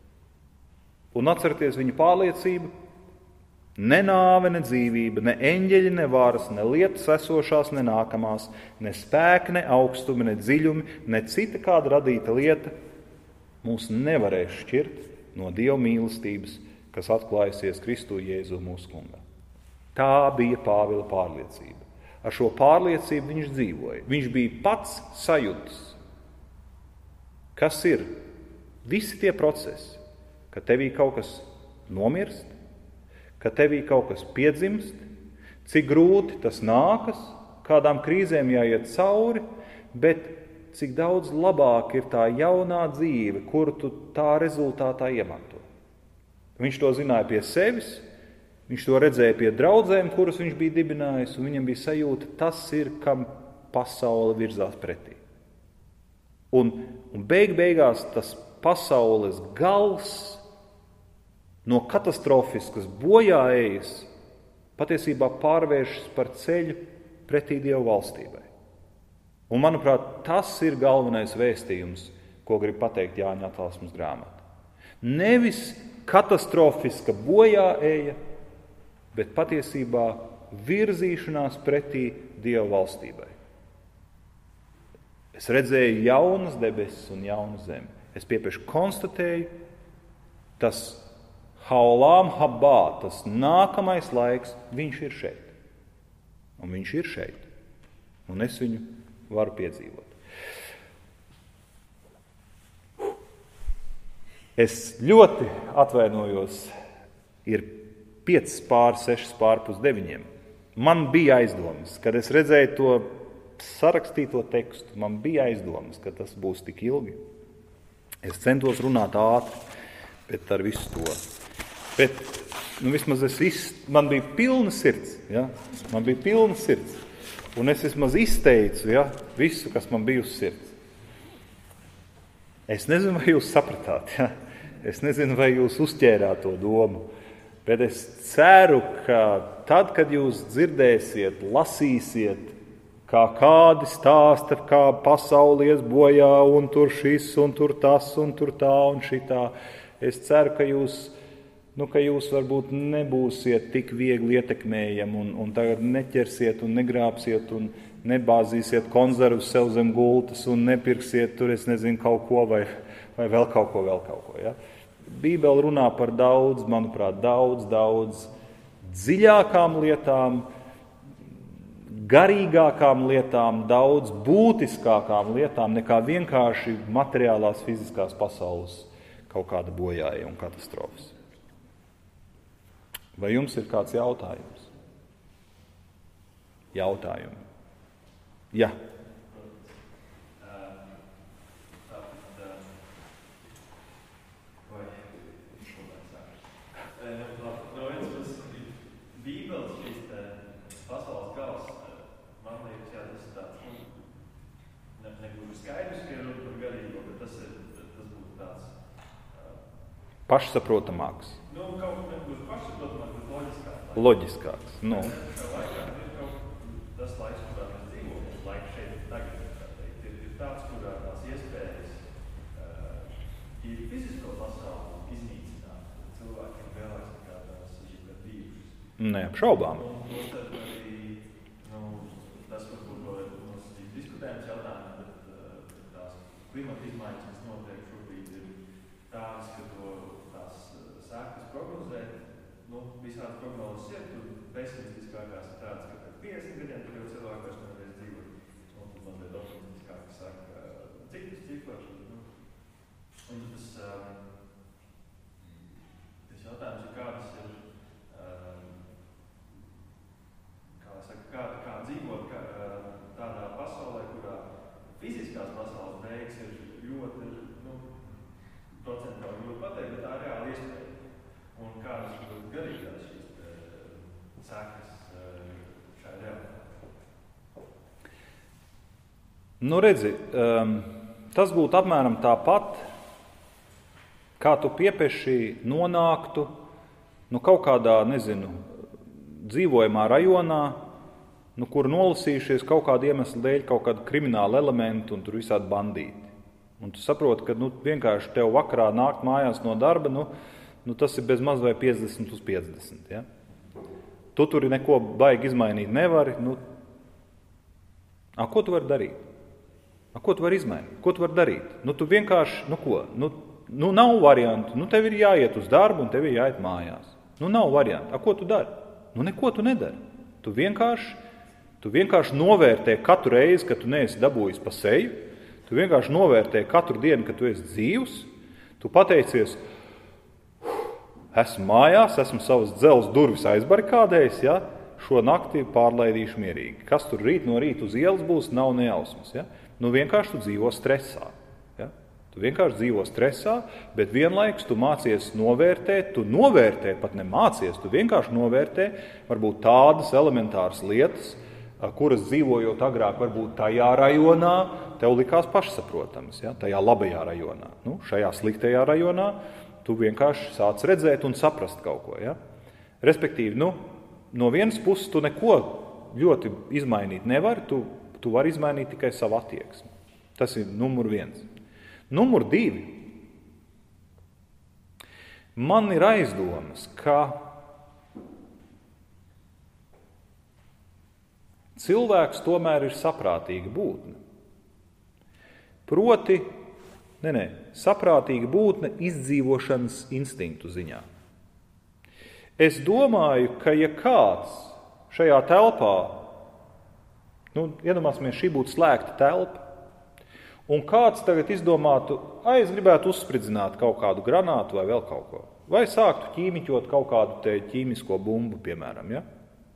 Speaker 2: Un atceraties viņa pārliecību, ne nāve, ne dzīvība, ne eņģeļi, ne varas, ne lietas esošās, ne nākamās, ne spēki, ne augstumi, ne dziļumi, ne cita kāda radīta lieta mūs nevarēs šķirt no Dieva mīlestības, kas atklājusies Kristu Jēzu mūsu kungā. Tā bija Pāvila pārliecība. Ar šo pārliecību viņš dzīvoja. Viņš bija pats sajūtis. Kas ir visi tie procesi, ka tevī kaut kas nomirst, ka tevī kaut kas piedzimst, cik grūti tas nākas, kādām krīzēm jāiet cauri, bet cik daudz labāk ir tā jaunā dzīve, kuru tu tā rezultātā iemanto. Viņš to zināja pie sevis, viņš to redzēja pie draudzēm, kuras viņš bija dibinājis, un viņam bija sajūta, tas ir, kam pasaule virzās pretī. Un beigās tas pasaules gals no katastrofiskas bojāejas patiesībā pārvēršas par ceļu pretī Dieva valstībai. Un, manuprāt, tas ir galvenais vēstījums, ko grib pateikt Jāņa atklāsmes grāmata. Nevis katastrofiska bojāeja, bet patiesībā virzīšanās pretī Dieva valstībai. Es redzēju jaunas debesis un jaunu zemi. Es piepieši konstatēju, tas Haulām Habā, tas nākamais laiks, viņš ir šeit. Un viņš ir šeit. Un es viņu varu piedzīvot. Es ļoti atvainojos, ir 8:45. Man bija aizdomas, kad es redzēju to sarakstīto tekstu, man bija aizdomas, ka tas būs tik ilgi. Es centos runāt ātri, bet ar visu to. Bet, vismaz man bija pilna sirds, ja? Man bija pilna sirds. Un es vismaz izteicu, ja, visu, kas man bija uz sirds. Es nezinu, vai jūs sapratāt, ja? Es nezinu, vai jūs uzķērāt to domu, bet es ceru, ka tad, kad jūs dzirdēsiet, lasīsiet, kā kādi stāsta, kā pasauli ies bojā, un tur šis, un tur tas, un tur tā, un šitā, es ceru, ka jūs varbūt nebūsiet tik viegli ietekmējami un tagad neķersiet un negrābsiet un nebāzīsiet konzervus sev zem gultas un nepirksiet tur, es nezinu, kaut ko vai vēl kaut ko. Ja? Bībele runā par daudz, manuprāt, daudz dziļākām lietām, garīgākām lietām, daudz būtiskākām lietām nekā vienkārši materiālās fiziskās pasaules kaut kāda bojāja un katastrofas. Vai jums ir kāds jautājums? Jautājumi? Jā.
Speaker 3: Bībeles šīs pasaules gals, man liekas, jā, tas ir tāds, nebūtu skaidrs, ka ir runa par garīgo, bet tas būtu tāds...
Speaker 2: Pašsaprotamāks.
Speaker 3: Kaut nebūtu pašsaprotamāks, bet loģiskāks.
Speaker 2: Loģiskāks, nu.
Speaker 3: Tas laiks, kurā mēs dzīvojam, laiks šeit tagad, ir tāds, kurā tās iespējas ir fizisko pasauli iznīcināt. Cilvēkiem vēlēs nekā tās ir bijušas.
Speaker 2: Neapšaubām.
Speaker 3: Un tad arī, tas varbūt mums ir diskutējums jautājums, bet tās klimata izmaiņas, kas notiek šobrīd, ir tādas, ka tās sākas prognozēt. Visādas prognozes ir, tur pesimistiskākās ir tādas, ka pēc 50 gadiem tur jau cilvēki vairs nevarēs dzīvot. Un tur mazliet optimistiskāk saka citus cipars. Un tas jautājums ir, kādas ir, kā dzīvot tādā pasaulē, kurā fiziskās pasaules beigas ir ļoti, procentuāli ļoti pateikt, bet tā ir reāli iespēja. Un kādas būtu garīgās šīs sekas šai realitātei?
Speaker 2: Redzi, tas būtu apmēram tāpat, kā tu piepeši nonāktu kaut kādā, dzīvojamā rajonā, kur nolasījušies kaut kādu iemeslu dēļ, kaut kādu kriminālu elementu un tur visādi bandīti. Un tu saproti, ka vienkārši tev vakarā nākt mājās no darba, tas ir bez maz vai 50 uz 50. Ja? Tu tur neko baigi izmainīt nevari. Ko tu vari darīt? Ko tu vari izmainīt? Ko tu vari darīt? Tu vienkārši, nav variantu. Tev ir jāiet uz darbu un tev ir jāiet mājās. Nav variantu. Ko tu dari? Neko tu nedari. Tu vienkārši novērtē katru reizi, kad tu neesi dabūjis pa seju. Tu vienkārši novērtē katru dienu, kad tu esi dzīvs. Tu pateicies, esmu mājās, esmu savas dzelzs durvis aizbarikādējis, ja? Šo nakti pārlaidīšu mierīgi. Kas tur rīt no rīta uz ielas būs, nav nejausmas. Ja? Vienkārši tu dzīvo stresā. Ja? Tu vienkārši dzīvo stresā, bet vienlaikus tu mācies novērtēt, tu novērtē, pat nemācies, tu vienkārši novērtē varbūt tādas elementāras lietas, kuras dzīvojot agrāk varbūt tajā rajonā, tev likās pašsaprotamas, ja? Tajā labajā rajonā. Šajā sliktajā rajonā tu vienkārši sāc redzēt un saprast kaut ko. Ja? Respektīvi, no vienas puses tu neko ļoti izmainīt nevari, tu vari izmainīt tikai savu attieksmi. Tas ir numur 1. Numur 2. Man ir aizdomas, ka cilvēks tomēr ir saprātīga būtne. Proti, saprātīga būtne izdzīvošanas instinktu ziņā. Es domāju, ka ja kāds šajā telpā, iedomāsimies, šī būtu slēgta telpa, un kāds tagad izdomātu, es gribētu uzspridzināt kaut kādu granātu vai vēl kaut ko, vai sāktu ķīmiķot kaut kādu ķīmisko bumbu, piemēram, ja?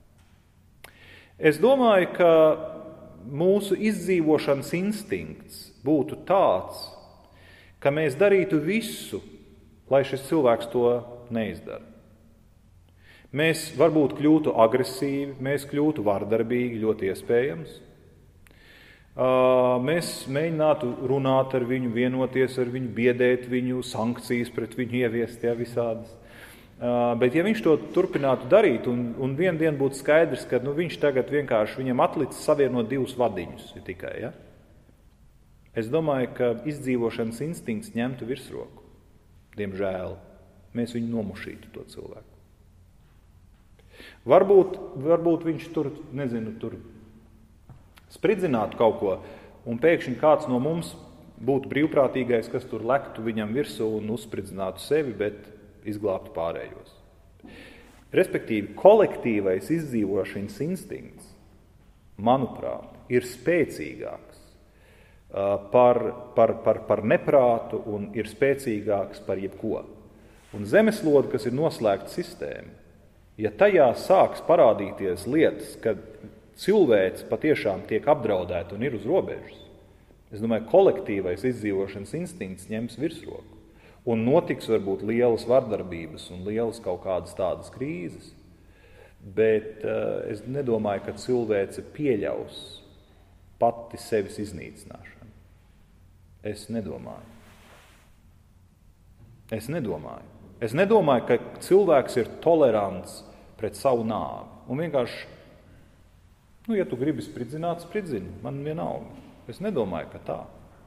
Speaker 2: Es domāju, ka mūsu izdzīvošanas instinkts būtu tāds, ka mēs darītu visu, lai šis cilvēks to neizdara. Mēs varbūt kļūtu agresīvi, mēs kļūtu vardarbīgi, ļoti iespējams. Mēs mēģinātu runāt ar viņu, vienoties ar viņu, biedēt viņu, sankcijas pret viņu ieviest, visādas. Bet ja viņš to turpinātu darīt, un vienu dienu būtu skaidrs, ka viņš tagad vienkārši viņam atlicis savienot divus vadiņus tikai, ja? Es domāju, ka izdzīvošanas instinkts ņemtu virsroku. Diemžēl mēs viņu nomušītu, to cilvēku. Varbūt viņš tur spridzinātu kaut ko, un pēkšņi kāds no mums būtu brīvprātīgais, kas tur lektu viņam virsū un uzspridzinātu sevi, bet izglābtu pārējos. Respektīvi, kolektīvais izdzīvošanas instinkts, manuprāt, ir spēcīgāks par neprātu un ir spēcīgāks par jebko. Un zemeslode, kas ir noslēgta sistēma, ja tajā sāks parādīties lietas, kad cilvēks patiešām tiek apdraudēta un ir uz robežas, es domāju, kolektīvais izdzīvošanas instinkts ņems virsroku. Un notiks varbūt lielas vardarbības un lielas kaut kādas tādas krīzes. Bet es nedomāju, ka cilvēce pieļaus pati sevis iznīcināšanu. Es nedomāju. Es nedomāju, ka cilvēks ir tolerants pret savu nāvi. Un vienkārši, ja tu gribi spridzināt, spridzini, man vienalga. Es nedomāju, ka tā.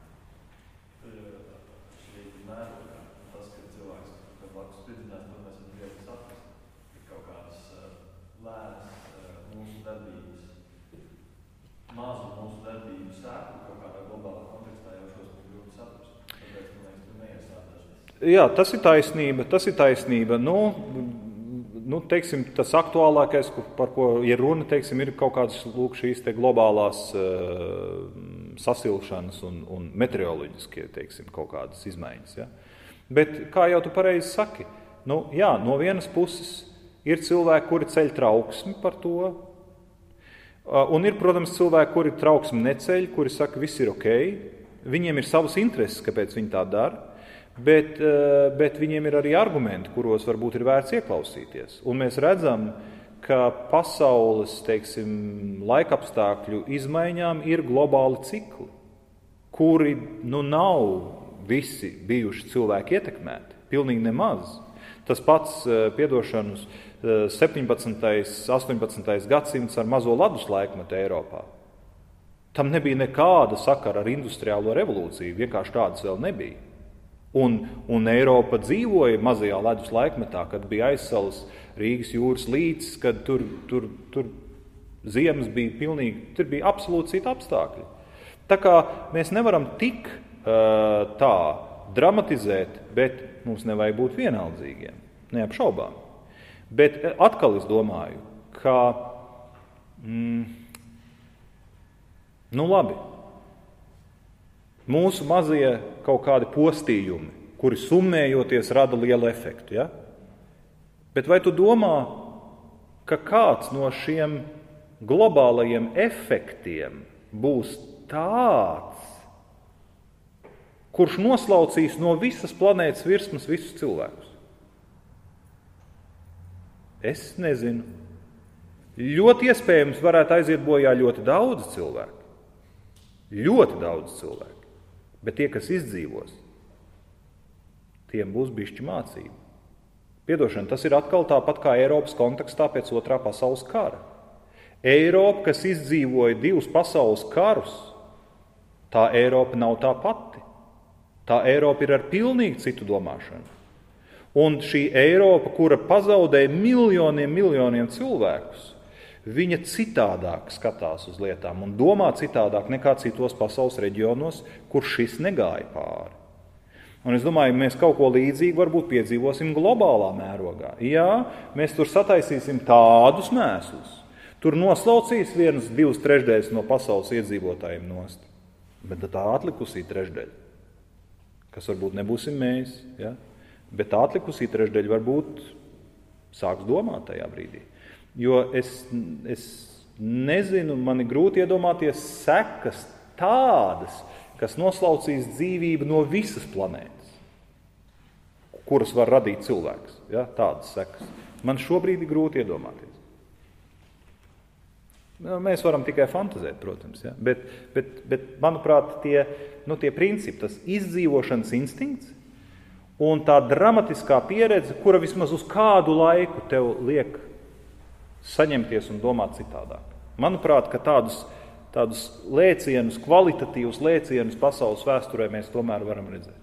Speaker 3: Mazu mūsu darbību sēku kaut kādā globālā kontekstā jau šos grūti saprast. Tāpēc, man liekas, tur neiesādāšas.
Speaker 2: Jā, tas ir taisnība. Teiksim, tas aktuālākais, par ko ir runa, teiksim, ir kaut kādas šīs te globālās sasilšanas un meteoroloģiskie, teiksim, kaut kādas izmaiņas. Ja? Bet, kā jau tu pareizi saki, no vienas puses ir cilvēki, kuri ceļ trauksmi par to, un ir, protams, cilvēki, kuri trauksmi neceļ, kuri saka, viss ir ok, viņiem ir savas intereses, kāpēc viņi tā dara, bet viņiem ir arī argumenti, kuros varbūt ir vērts ieklausīties. Un mēs redzam, ka pasaules, teiksim, laikapstākļu izmaiņām ir globāli cikli, kuri nav visi bijuši cilvēki ietekmēti, pilnīgi nemaz. Tas pats, piedošanas, 17. 18. gadsimts ar mazo ledus laikmetu Eiropā. Tam nebija nekāda sakara ar industriālo revolūciju, vienkārši tādas vēl nebija. Un Eiropa dzīvoja mazajā ledus laikmetā, kad bija aizsalas Rīgas jūras līcis, kad tur ziemas bija pilnīgi, tur bija absolūti citi apstākļi. Tā kā mēs nevaram tik tā dramatizēt, bet mums nevajag būt vienaldzīgiem, neapšaubām. Bet atkal es domāju, ka labi, mūsu mazie kaut kādi postījumi, kuri summējoties rada lielu efektu, ja? Bet vai tu domā, ka kāds no šiem globālajiem efektiem būs tāds, kurš noslaucīs no visas planētas virsmas visus cilvēkus? Es nezinu. Ļoti iespējams varētu aiziet bojā ļoti daudz cilvēku. Ļoti daudz cilvēku. Bet tie, kas izdzīvos, tiem būs bišķi mācība. Piedošana, tas ir atkal tāpat kā Eiropas kontekstā pēc 2. pasaules kara. Eiropa, kas izdzīvoja 2 pasaules karus, tā Eiropa nav tā pati. Tā Eiropa ir ar pilnīgi citu domāšanu. Un šī Eiropa, kura pazaudēja miljoniem cilvēkus, viņa citādāk skatās uz lietām un domā citādāk nekā citos pasaules reģionos, kur šis negāja pāri. Un es domāju, mēs kaut ko līdzīgu varbūt piedzīvosim globālā mērogā. Jā, mēs tur sataisīsim tādus mēslus. Tur noslaucīs 1/2 trešdaļas no pasaules iedzīvotājiem nost. Bet tā atlikusī trešdaļa, kas varbūt nebūsim mēs, ja? Bet tā atlikusī trešdaļa varbūt sāks domāt tajā brīdī. Jo es nezinu, man ir grūti iedomāties sekas tādas, kas noslaucīs dzīvību no visas planētas, kuras var radīt cilvēks. Ja? Tādas sekas. Man šobrīd ir grūti iedomāties. Mēs varam tikai fantazēt, protams, ja? bet manuprāt, tie principi, tas izdzīvošanas instinkts un tā dramatiskā pieredze, kura vismaz uz kādu laiku tev liek saņemties un domāt citādāk. Manuprāt, ka tādus lēcienus, kvalitatīvus lēcienus pasaules vēsturē mēs tomēr varam redzēt.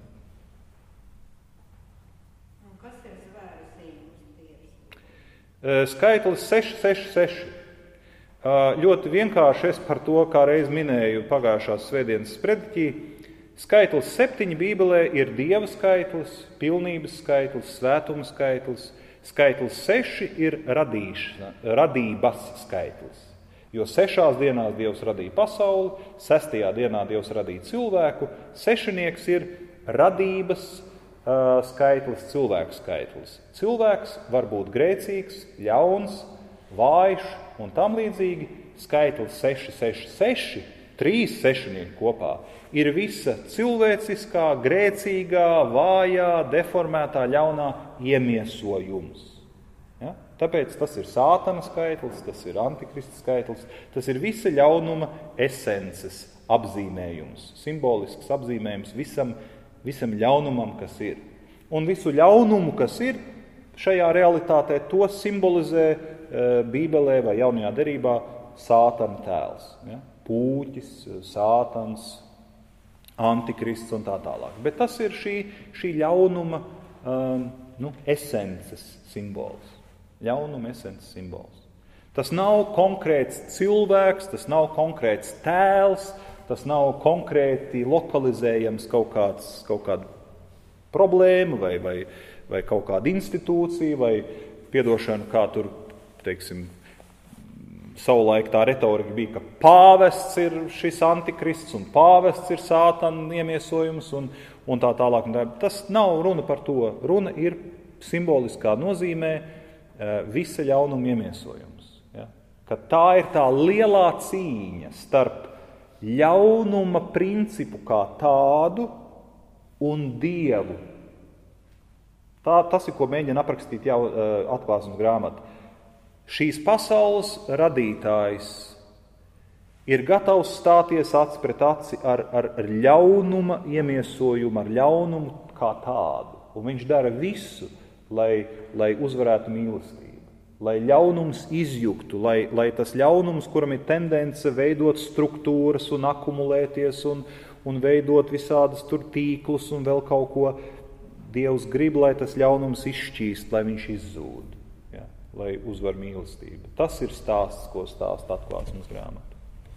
Speaker 4: Un kas ir svēru simbols?
Speaker 2: Skaitlis 666. Ļoti vienkārši es par to, kā reiz minēju pagājušās svētdienas sprediķī. Skaitlis 7 Bībelē ir Dieva skaitlis, pilnības skaitlis, svētuma skaitlis. Skaitlis 6 ir radības skaitlis. Jo 6 dienās Dievs radīja pasauli, 6. dienā Dievs radīja cilvēku, 6 ir radības skaitlis, cilvēku skaitlis. Cilvēks var būt grēcīgs, ļauns, vājš un tam līdzīgi. Skaitlis 666, 3 sešinieki kopā, ir visa cilvēciskā, grēcīgā, vājā, deformētā, ļaunā iemiesojums. Ja? Tāpēc tas ir sātana skaitlis, tas ir antikrista skaitlis, tas ir visa ļaunuma esences apzīmējums, simbolisks apzīmējums visam ļaunumam, kas ir. Un visu ļaunumu, kas ir, šajā realitātē to simbolizē Bībelē vai Jaunajā derībā sātana tēls. Ja? Pūķis, sātans, antikrists un tā tālāk. Bet tas ir šī ļaunuma esences simbols. Ļaunuma esences simbols. Tas nav konkrēts cilvēks, tas nav konkrēts tēls, tas nav konkrēti lokalizējams kaut kāda problēma vai kaut kāda institūcija vai piedošana, kā tur, teiksim, savulaik tā retorika bija, ka pāvests ir šis antikrists un pāvests ir sātana iemiesojums un tā tālāk. Tas nav runa par to. Runa ir simboliskā nozīmē visa ļaunuma iemiesojums. Ja? Ka tā ir tā lielā cīņa starp ļaunuma principu kā tādu un Dievu. Tas ir, ko mēģina aprakstīt jau Atklāsmes grāmata. Šīs pasaules radītājs ir gatavs stāties aci pret aci ar ļaunuma iemiesojumu, ar ļaunumu kā tādu. Un viņš dara visu, lai uzvarētu mīlestību, lai ļaunums izjuktu, lai tas ļaunums, kuram ir tendence veidot struktūras un akumulēties un veidot visādas tur tīklus un vēl kaut ko, Dievs grib, lai tas ļaunums izšķīst, lai viņš izzūd. Lai uzvar mīlestību. Tas ir stāsts, ko stāsta Atklāsmes grāmata.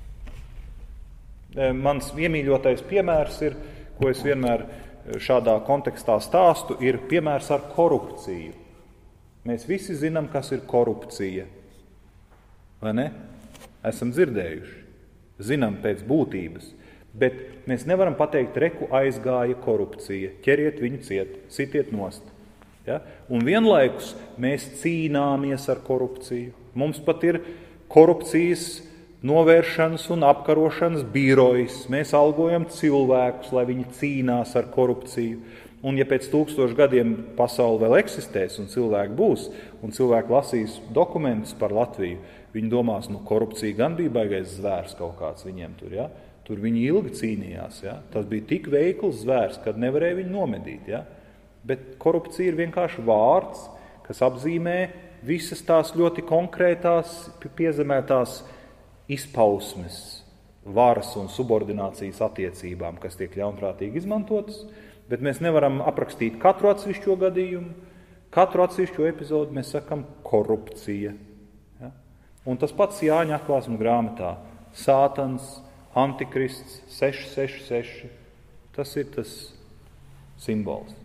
Speaker 2: Mans iemīļotais piemērs ir, ko es vienmēr šādā kontekstā stāstu, ir piemērs ar korupciju. Mēs visi zinām, kas ir korupcija. Vai ne? Esam dzirdējuši. Zinām pēc būtības. Bet mēs nevaram pateikt, reku aizgāja korupcija. Ķeriet viņu ciet, sitiet nost. Ja? Un vienlaikus mēs cīnāmies ar korupciju. Mums pat ir korupcijas novēršanas un apkarošanas birojs. Mēs algojam cilvēkus, lai viņi cīnās ar korupciju. Un ja pēc 1000 gadiem pasaule vēl eksistēs un cilvēki būs, un cilvēki lasīs dokumentus par Latviju, viņi domās, korupcija gan bija baigais zvērs kaut kāds viņiem tur. Ja? Tur viņi ilgi cīnījās. Ja? Tas bija tik veikls zvērs, kad nevarēja viņu nomedīt. Ja? Bet korupcija ir vienkārši vārds, kas apzīmē visas tās ļoti konkrētās, piezemētās izpausmes, varas un subordinācijas attiecībām, kas tiek ļaunprātīgi izmantotas, bet mēs nevaram aprakstīt katru atsevišķo gadījumu, katru atsevišķo epizodu, mēs sakam korupcija. Ja? Un tas pats Jāņa Atklāsmes grāmatā. Sātans, antikrists, 666, tas ir tas simbols.